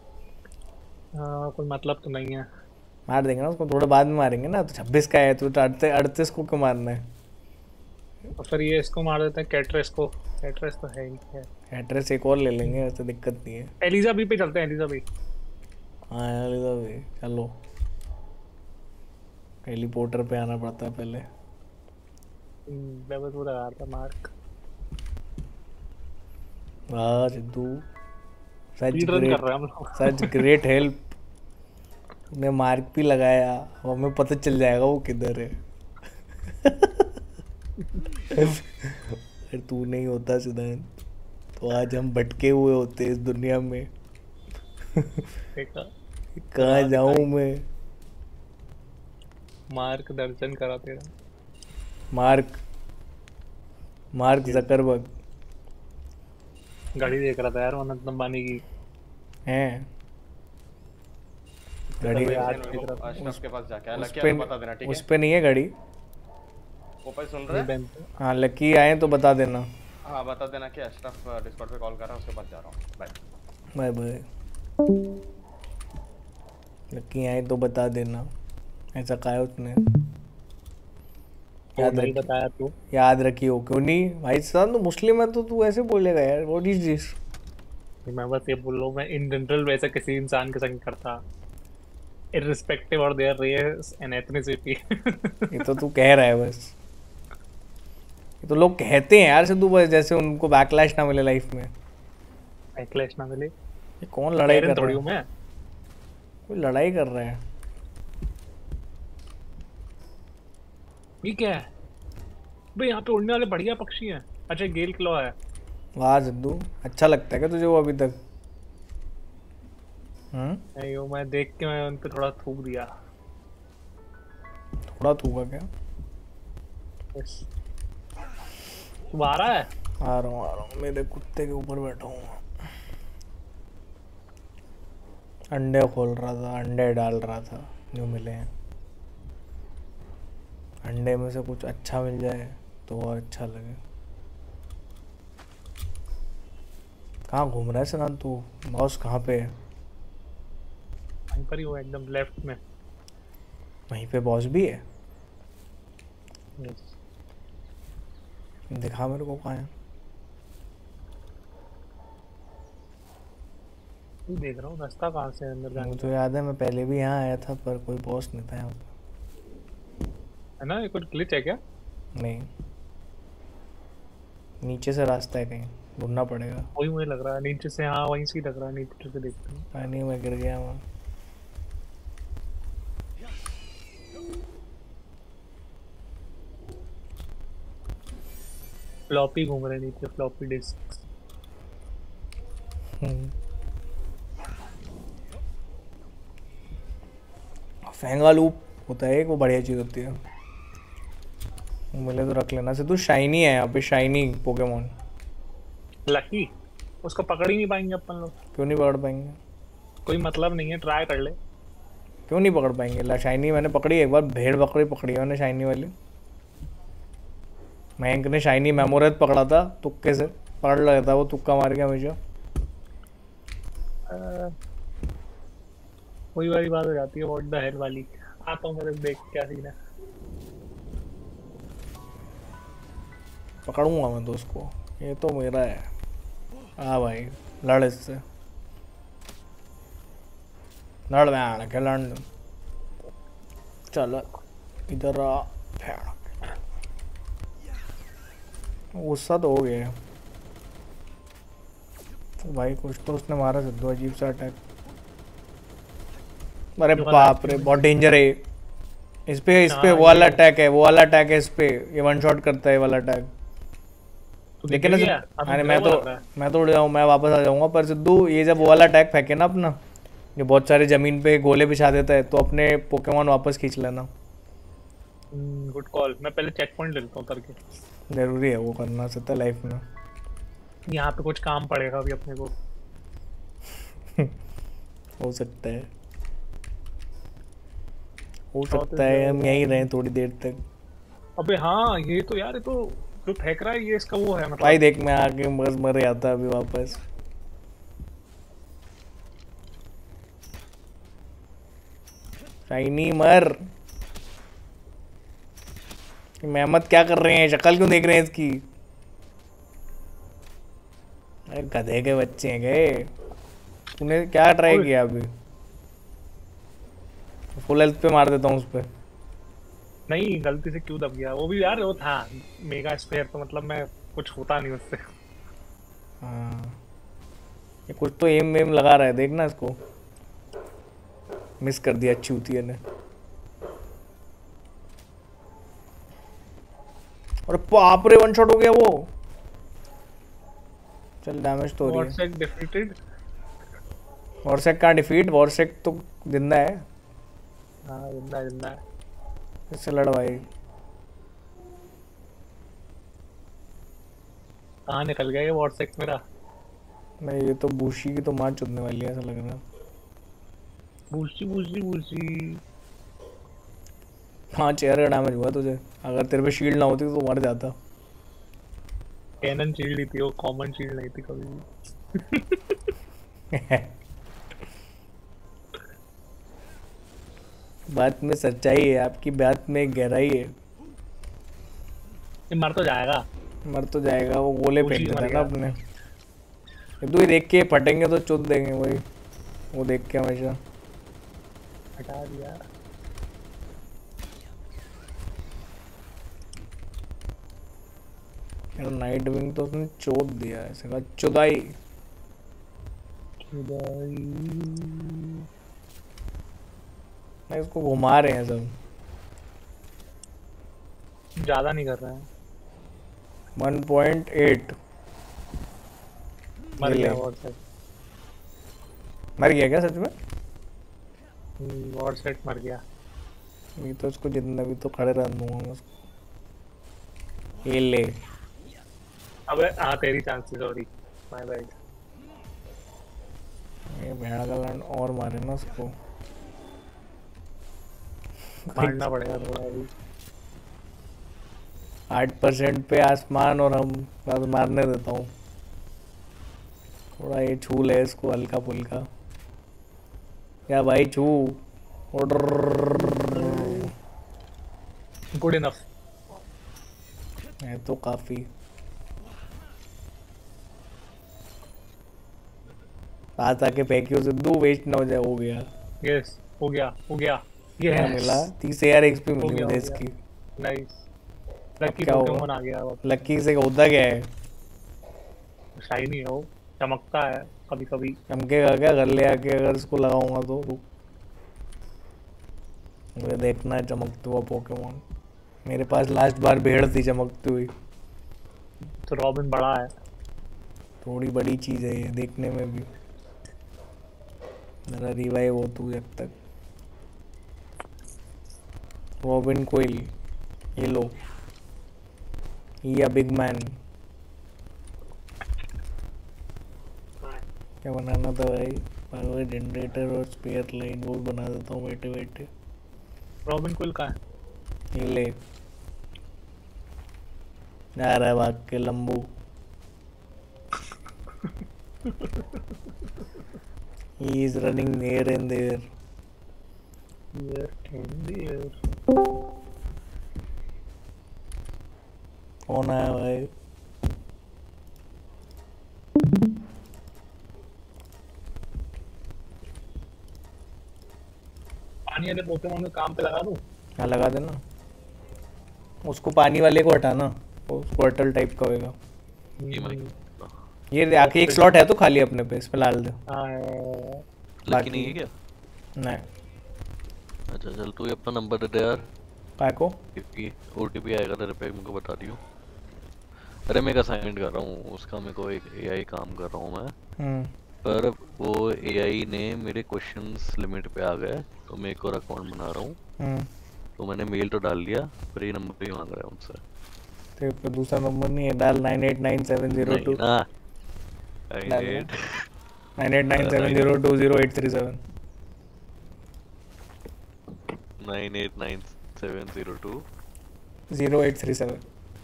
कोई मतलब तो नहीं है। मार देंगे ना उसको, थोड़ा बाद में मारेंगे ना। तो 26 का है तो 38 को क्यों मारना है? और फिर ये इसको मार देते हैं, कैटरेस को। कैटरेस तो है ही है। एड्रेस एक और ले लेंगे, ऐसे दिक्कत नहीं है। एलिजा बी पे चलते हैं, एलिजा बी। हाँ यार इधर भी चलो। हेलीपोर्टर पे आना पड़ता है पहले। बस वो लगा था मार्क। वाह सिद्धू, सच स्पीड रन कर ग्रेट, रहे हैं हम लोग। Such great help. ने मार्क भी लगाया, अब हमें पता चल जाएगा वो किधर है। अगर तू नहीं होता सिद्धांत तो आज हम भटके हुए होते इस दुनिया में। देखा, कहाँ जाऊं मैं? मार्क दर्शन करा तेरा। मार्क जकरबर्ग गाड़ी देख रहा था यार अनंत अंबानी की। हैं घड़ी। तो आज हैं। देख रहा था। अशरफ के पास जाके उस लकी पे आए तो बता देना, ठीक उस है? पे नहीं है घड़ी। पोपाई सुन रहे हैं? बेंच पे। हाँ लकी आए तो बता देना। हाँ बता देना कि अशरफ डिस्कॉर्ड पे कॉल कर रहा है, उसके पास जा रहा हूँ। बाय। Bye bye. लकी आए तो बता देना। ऐसा कहा है उसने। तो नहीं बताया तू। याद रखियो। क्यों नहीं भाई साहब, तो मुस्लिम है तो तू ऐसे बोलेगा यार। What is this? मैं बस ये बोल रहा हूँ, मैं इन जनरल वैसे किसी इंसान के संग करता, irrespective of their race and ethnicity। ये तो तू कह रहा है बस। ये तो लोग कहते हैं यार सिद्धू, बस जैसे उनको बैकलैश ना मिले लाइफ में। बैकलैश ना मिले। ये कौन लड़ाई कर थोड़ी रहा हूँ है? मैं। कोई लड़ाई कर रहा है। ये क्या है भाई? यहाँ पे उड़ने वाले बढ़िया पक्षी हैं। अच्छा गेल क्लॉ है। वाह सिद्धू, अच्छा लगता है क्या तुझे वो अभी तक? नहीं वो मैं देख के मैं उन पे थोड़ा थूक दिया। थोड़ा थूका क्या? बस। तू आ रहा है? आ रहा हूँ मेरे कुत्ते के ऊपर बैठा हूँ। अंडे खोल रहा था, अंडे डाल रहा था जो मिले हैं। अंडे में से कुछ अच्छा मिल जाए तो और अच्छा लगे। कहाँ घूम रहा है सिद्धांत तू? माउस कहाँ पे है? वहीं पर ही वो एकदम लेफ्ट में। वहीं पे बॉस भी है? दिखा मेरे को कहाँ है। देख रहा हूँ रास्ता कहाँ से अंदर जाने मुझे याद है मैं पहले भी यहाँ आया था पर कोई बॉस नहीं था यहाँ पे। है ना? ये कोई ग्लिच है क्या? नहीं, नीचे से रास्ता है, कहीं ढूंढना पड़ेगा। वही मुझे लग रहा है नीचे से। हाँ वहीं से ही लग रहा है, नीचे से देखते हैं। पानी में गिर गया वहाँ। फ्लॉपी घूम रहे नीचे, फ्लॉपी डिस्क। फेंगा लूप होता है एक, वो बढ़िया चीज़ होती है। मिले तो रख लेना। से तू शाइनी है यहाँ पे, शाइनी पोकेमोन। लकी उसको पकड़ ही नहीं पाएंगे अपन लोग। क्यों नहीं पकड़ पाएंगे? कोई मतलब नहीं है, ट्राई कर ले। क्यों नहीं पकड़ पाएंगे? ला शाइनी मैंने पकड़ी एक बार, भेड़ बकरी पकड़ी है मैंने शाइनी वाली। मयंक ने शाइनी मेमोरेज पकड़ा था तुक्के से, पकड़ लगा था वो, तुक्का मार के हमेशा। वही वाली बात हो जाती है, व्हाट द हेल वाली। आता हूँ मैं, देख क्या सीन है। पकड़ूंगा मैं दोस्त को, ये तो मेरा है। हाँ भाई लड़ इससे, लड़ में आना के लड़। चल इधर आ। गुस्सा तो हो गया भाई, कुछ तो उसने मारा सिद्धू, अजीब सा अटैक। अरे बाप रे बहुत डेंजर है इस पे वो वाला अटैक है, वो वाला अटैक है इस पे, ये वन शॉट करता है वाला अटैक। लेकिन अरे मैं तो उड़ जाऊँ, मैं वापस आ जाऊंगा। पर सिद्धू ये जब वो वाला अटैक फेंके ना अपना, जो बहुत सारे जमीन पे गोले बिछा देता है, तो अपने पोकेमॉन वापस खींच लेना। Good call. मैं पहले चेक पॉइंट ले लेता हूँ उतर के। जरूरी है वो करना सकता लाइफ में। यहाँ पे कुछ काम पड़ेगा अभी अपने को। हो सकता है, हो सकता है हम यहीं रहें थोड़ी देर तक। अबे हाँ, ये तो यार, ये तो जो फेंक रहा है ये इसका वो है मतलब। भाई देख मैं आके बस मर जाता अभी वापस। शाइनी मर। मेहमत क्या कर रहे हैं, शक्ल क्यों देख रहे हैं इसकी? अरे गधे के बच्चे हैं गए। तूने क्या ट्राई किया अभी? फुल हेल्थ पे मार देता हूँ उस पे। नहीं, गलती से क्यों दब गया वो भी यार, वो था मेगा स्फीयर, तो मतलब मैं कुछ होता नहीं उससे। हाँ ये कुछ तो एम वेम लगा रहा है, देखना इसको। मिस कर दिया चूतिया ने। और बाप रे वन शॉट हो गया वो। चल डैमेज तो हो रही है। वॉरसेक डिफीटेड। वॉरसेक का डिफीट, वॉरसेक तो जिंदा है। हाँ जिंदा है, जिंदा है। इससे लड़ भाई। कहाँ निकल गया ये वॉरसेक मेरा? नहीं ये तो बूशी की तो मार चुदने वाली है ऐसा लग रहा है। बूसी बूसी बूसी। 5 चेयर का डैमेज हुआ तुझे, अगर तेरे पे शील्ड ना होती तो मर जाता। कैनन शील्ड ही थी वो, कॉमन शील्ड नहीं थी कभी भी। बात में सच्चाई है, आपकी बात में गहराई है। ये मर तो जाएगा। मर तो जाएगा, वो गोले वो फेंक चीज़ देता मर है ना गया। अपने। ये तो देख के फटेंगे तो चुद देंगे वही, वो देख के हमेशा। हटा दिया। यार नाइट विंग तो उसने चोद दिया है, ऐसे कहा चुदाई। इसको घुमा रहे हैं सब। ज्यादा नहीं कर रहे हैं। 1.8 मर ये गया ले। वॉरसेक। मर गया क्या सच में? वॉरसेक मर गया। ये तो उसको जितना भी तो खड़े रह दूंगा मैं उसको। ये ले। अबे हाँ, तेरी चांसेस, सॉरी माय बैड। ये भेड़ा का लैंड और मारे ना उसको। मारना पड़ेगा थोड़ा अभी। 8% पे आसमान और हम बस मारने देता हूँ। थोड़ा ये छू ले इसको हल्का फुल्का। क्या भाई छू। गुड इनफ है तो काफी। पास आके फेंकी उसे, दो वेस्ट ना हो जाए। हो गया। यस, हो गया हो गया। क्या मिला? 30,000 एक्सपी हो मिली गया, मुझे हो इसकी। नाइस। लकी क्या होगा? पोकेमोन आ गया अब। लक्की से होता क्या है? शाइनी है वो, चमकता है कभी कभी। चमकेगा क्या? घर ले आके अगर इसको लगाऊंगा तो मुझे देखना है चमकता हुआ पोकेमोन। मेरे पास लास्ट बार भेड़ थी चमकती हुई। तो रॉबिन बड़ा है। थोड़ी बड़ी चीज है ये देखने में भी। मेरा रिवाइव हो तू जब तक। रॉबिन कोइल ये लो। या बिग मैन। क्या बनाना था भाई? पावर जनरेटर और स्पेयर लाइन वो बना देता हूँ बैठे बैठे। रॉबिन क्विल का है? ये ले जा रहा है भाग के लंबू। He is running here and there. Here and there. कौन आया भाई? पानी वाले पोकेमोन में काम पे लगा दूं? हाँ लगा देना। उसको पानी वाले को हटाना, वो पोर्टल टाइप का होगा। ये आके एक स्लॉट है तो खाली अपने पे, इसमें डाल दे। लकी नहीं है क्या? नहीं। अच्छा चल तू अपना नंबर दे दे यार। काय को? क्योंकि ओटीपी आएगा तेरे पे, मुझको बता दियो। अरे मैं एक असाइनमेंट कर रहा हूँ उसका, मेरे को एक एआई काम कर रहा हूँ मैं। पर वो एआई ने मेरे क्वेश्चंस लिमिट पे आ गए, तो मैं एक और अकाउंट बना रहा हूँ। तो मैंने मेल तो डाल दिया, पर ये नंबर ही मांग रहा है उनसे। तेरे पे दूसरा नंबर नहीं है? डाल 989702 9897020837 989702 0837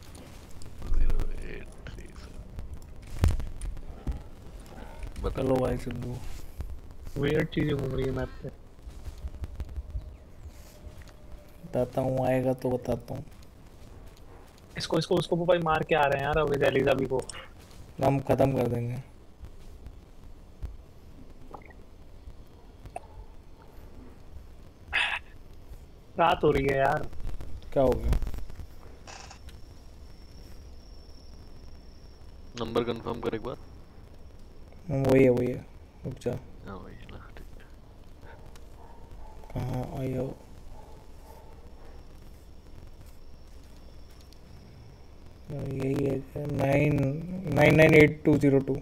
बता लो भाई सिद्धू। वियर्ड चीजें घूम रही है मैप पे। बताता हूँ, आएगा तो बताता हूँ। इसको इसको उसको भाई मार के आ रहे हैं यार अभी एलिजा भी को। हम खत्म कर देंगे। रात हो रही है यार। क्या हो गया? नंबर कंफर्म कर एक बार। वही है रुक जा। हाँ वही है ना, ठीक है। कहाँ आई हो? यही है 998202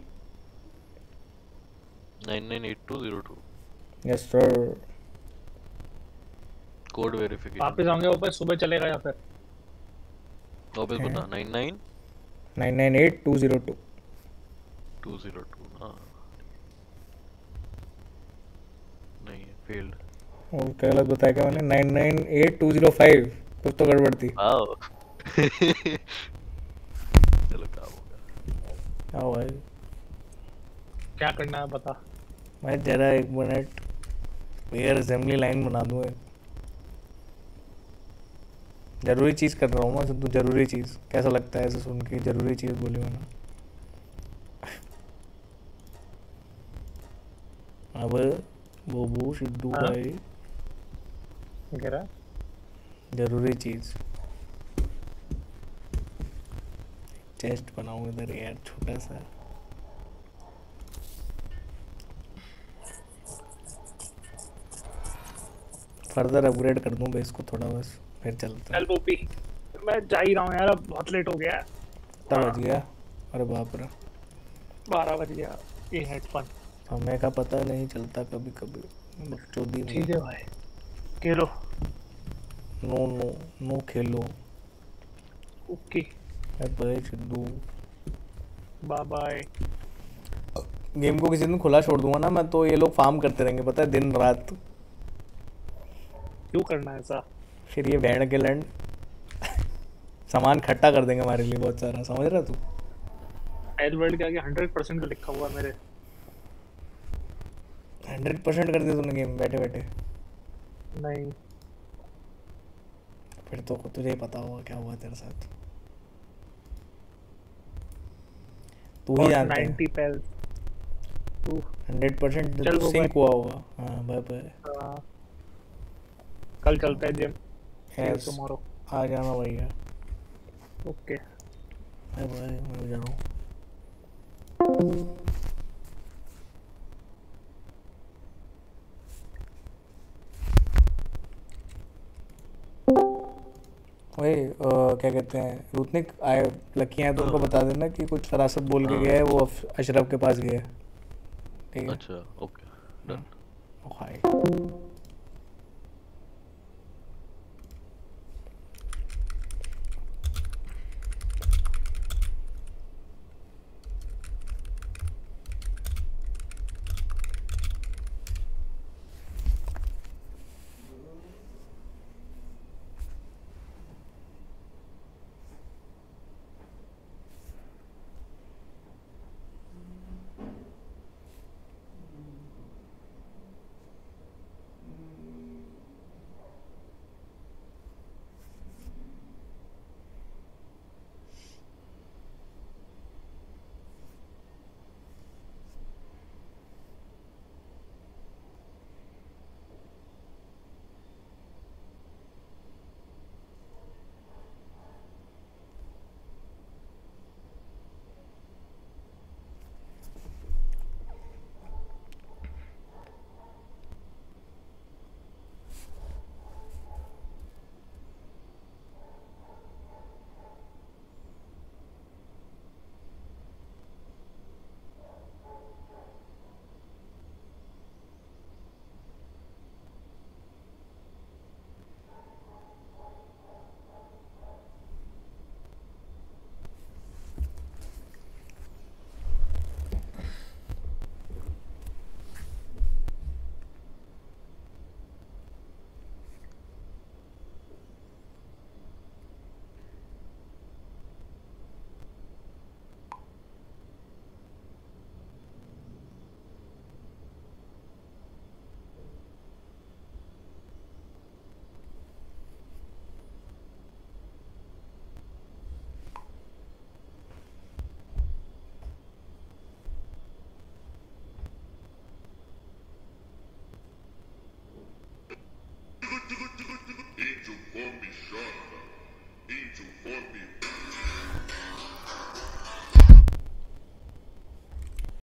998202 यस सर। कोड वेरिफिकेशन वापस आएंगे ऊपर, सुबह चलेगा या फिर वापस बता। 998202 202 हाँ नहीं है, फेल्ड। और क्या गलत बताया क्या मैंने? 998205 कुछ तो गड़बड़ थी। आओ चलो काम हो गया। आओ भाई, क्या करना है बता। मैं जरा एक मिनट एयर असेंबली लाइन बना दूँ। जरूरी चीज़ कर रहा हूँ मैं सिद्धू, जरूरी चीज़। कैसा लगता है ऐसे सुन के? जरूरी चीज़ बोली मैंने। अब बोबू सिद्धू हाँ? भाई कह रहा जरूरी चीज़। चेस्ट बनाऊँ इधर यार छोटा सा। फर्दर अपग्रेड कर दूँ बेस को थोड़ा बस, फिर चलते हैं। चल पोपी, मैं जा ही रहा हूँ यार, अब बहुत लेट हो गया है। कितना बज गया? अरे बाप रे 12 बज गया। ये हेडफोन समय का पता नहीं चलता कभी कभी। बकचोदी नहीं। ठीक है भाई, खेलो। नो नो नो खेलो। Okay bye Sidhu. Bye bye. Game को किसी दिन खुला छोड़ दूंगा ना मैं, तो ये लोग फार्म करते रहेंगे पता है, दिन रात। क्यों करना है ऐसा? फिर ये बैंड के लैंड सामान इकट्ठा कर देंगे हमारे लिए बहुत सारा, समझ रहा तू? एल वर्ल्ड के आगे 100% लिखा हुआ है मेरे। 100% कर दिया तूने गेम बैठे बैठे? नहीं फिर तो तुझे ही पता होगा क्या हुआ तेरे साथ। तू ही जानता है। 90 पेल 100% चल वो सिंक हुआ होगा। हाँ बाय बाय। कल चलते हैं जिम। Yes. टुमारो आ जाना भैया। ओके बाय बाय, मैं जा रहा हूँ। ओए क्या कहते हैं, रूतनिक आए, लकी आए तो उनको बता देना कि कुछ फरासत बोल के गया है, वो अशरफ के पास गया है। ठीक है? अच्छा ओके डन। हाय।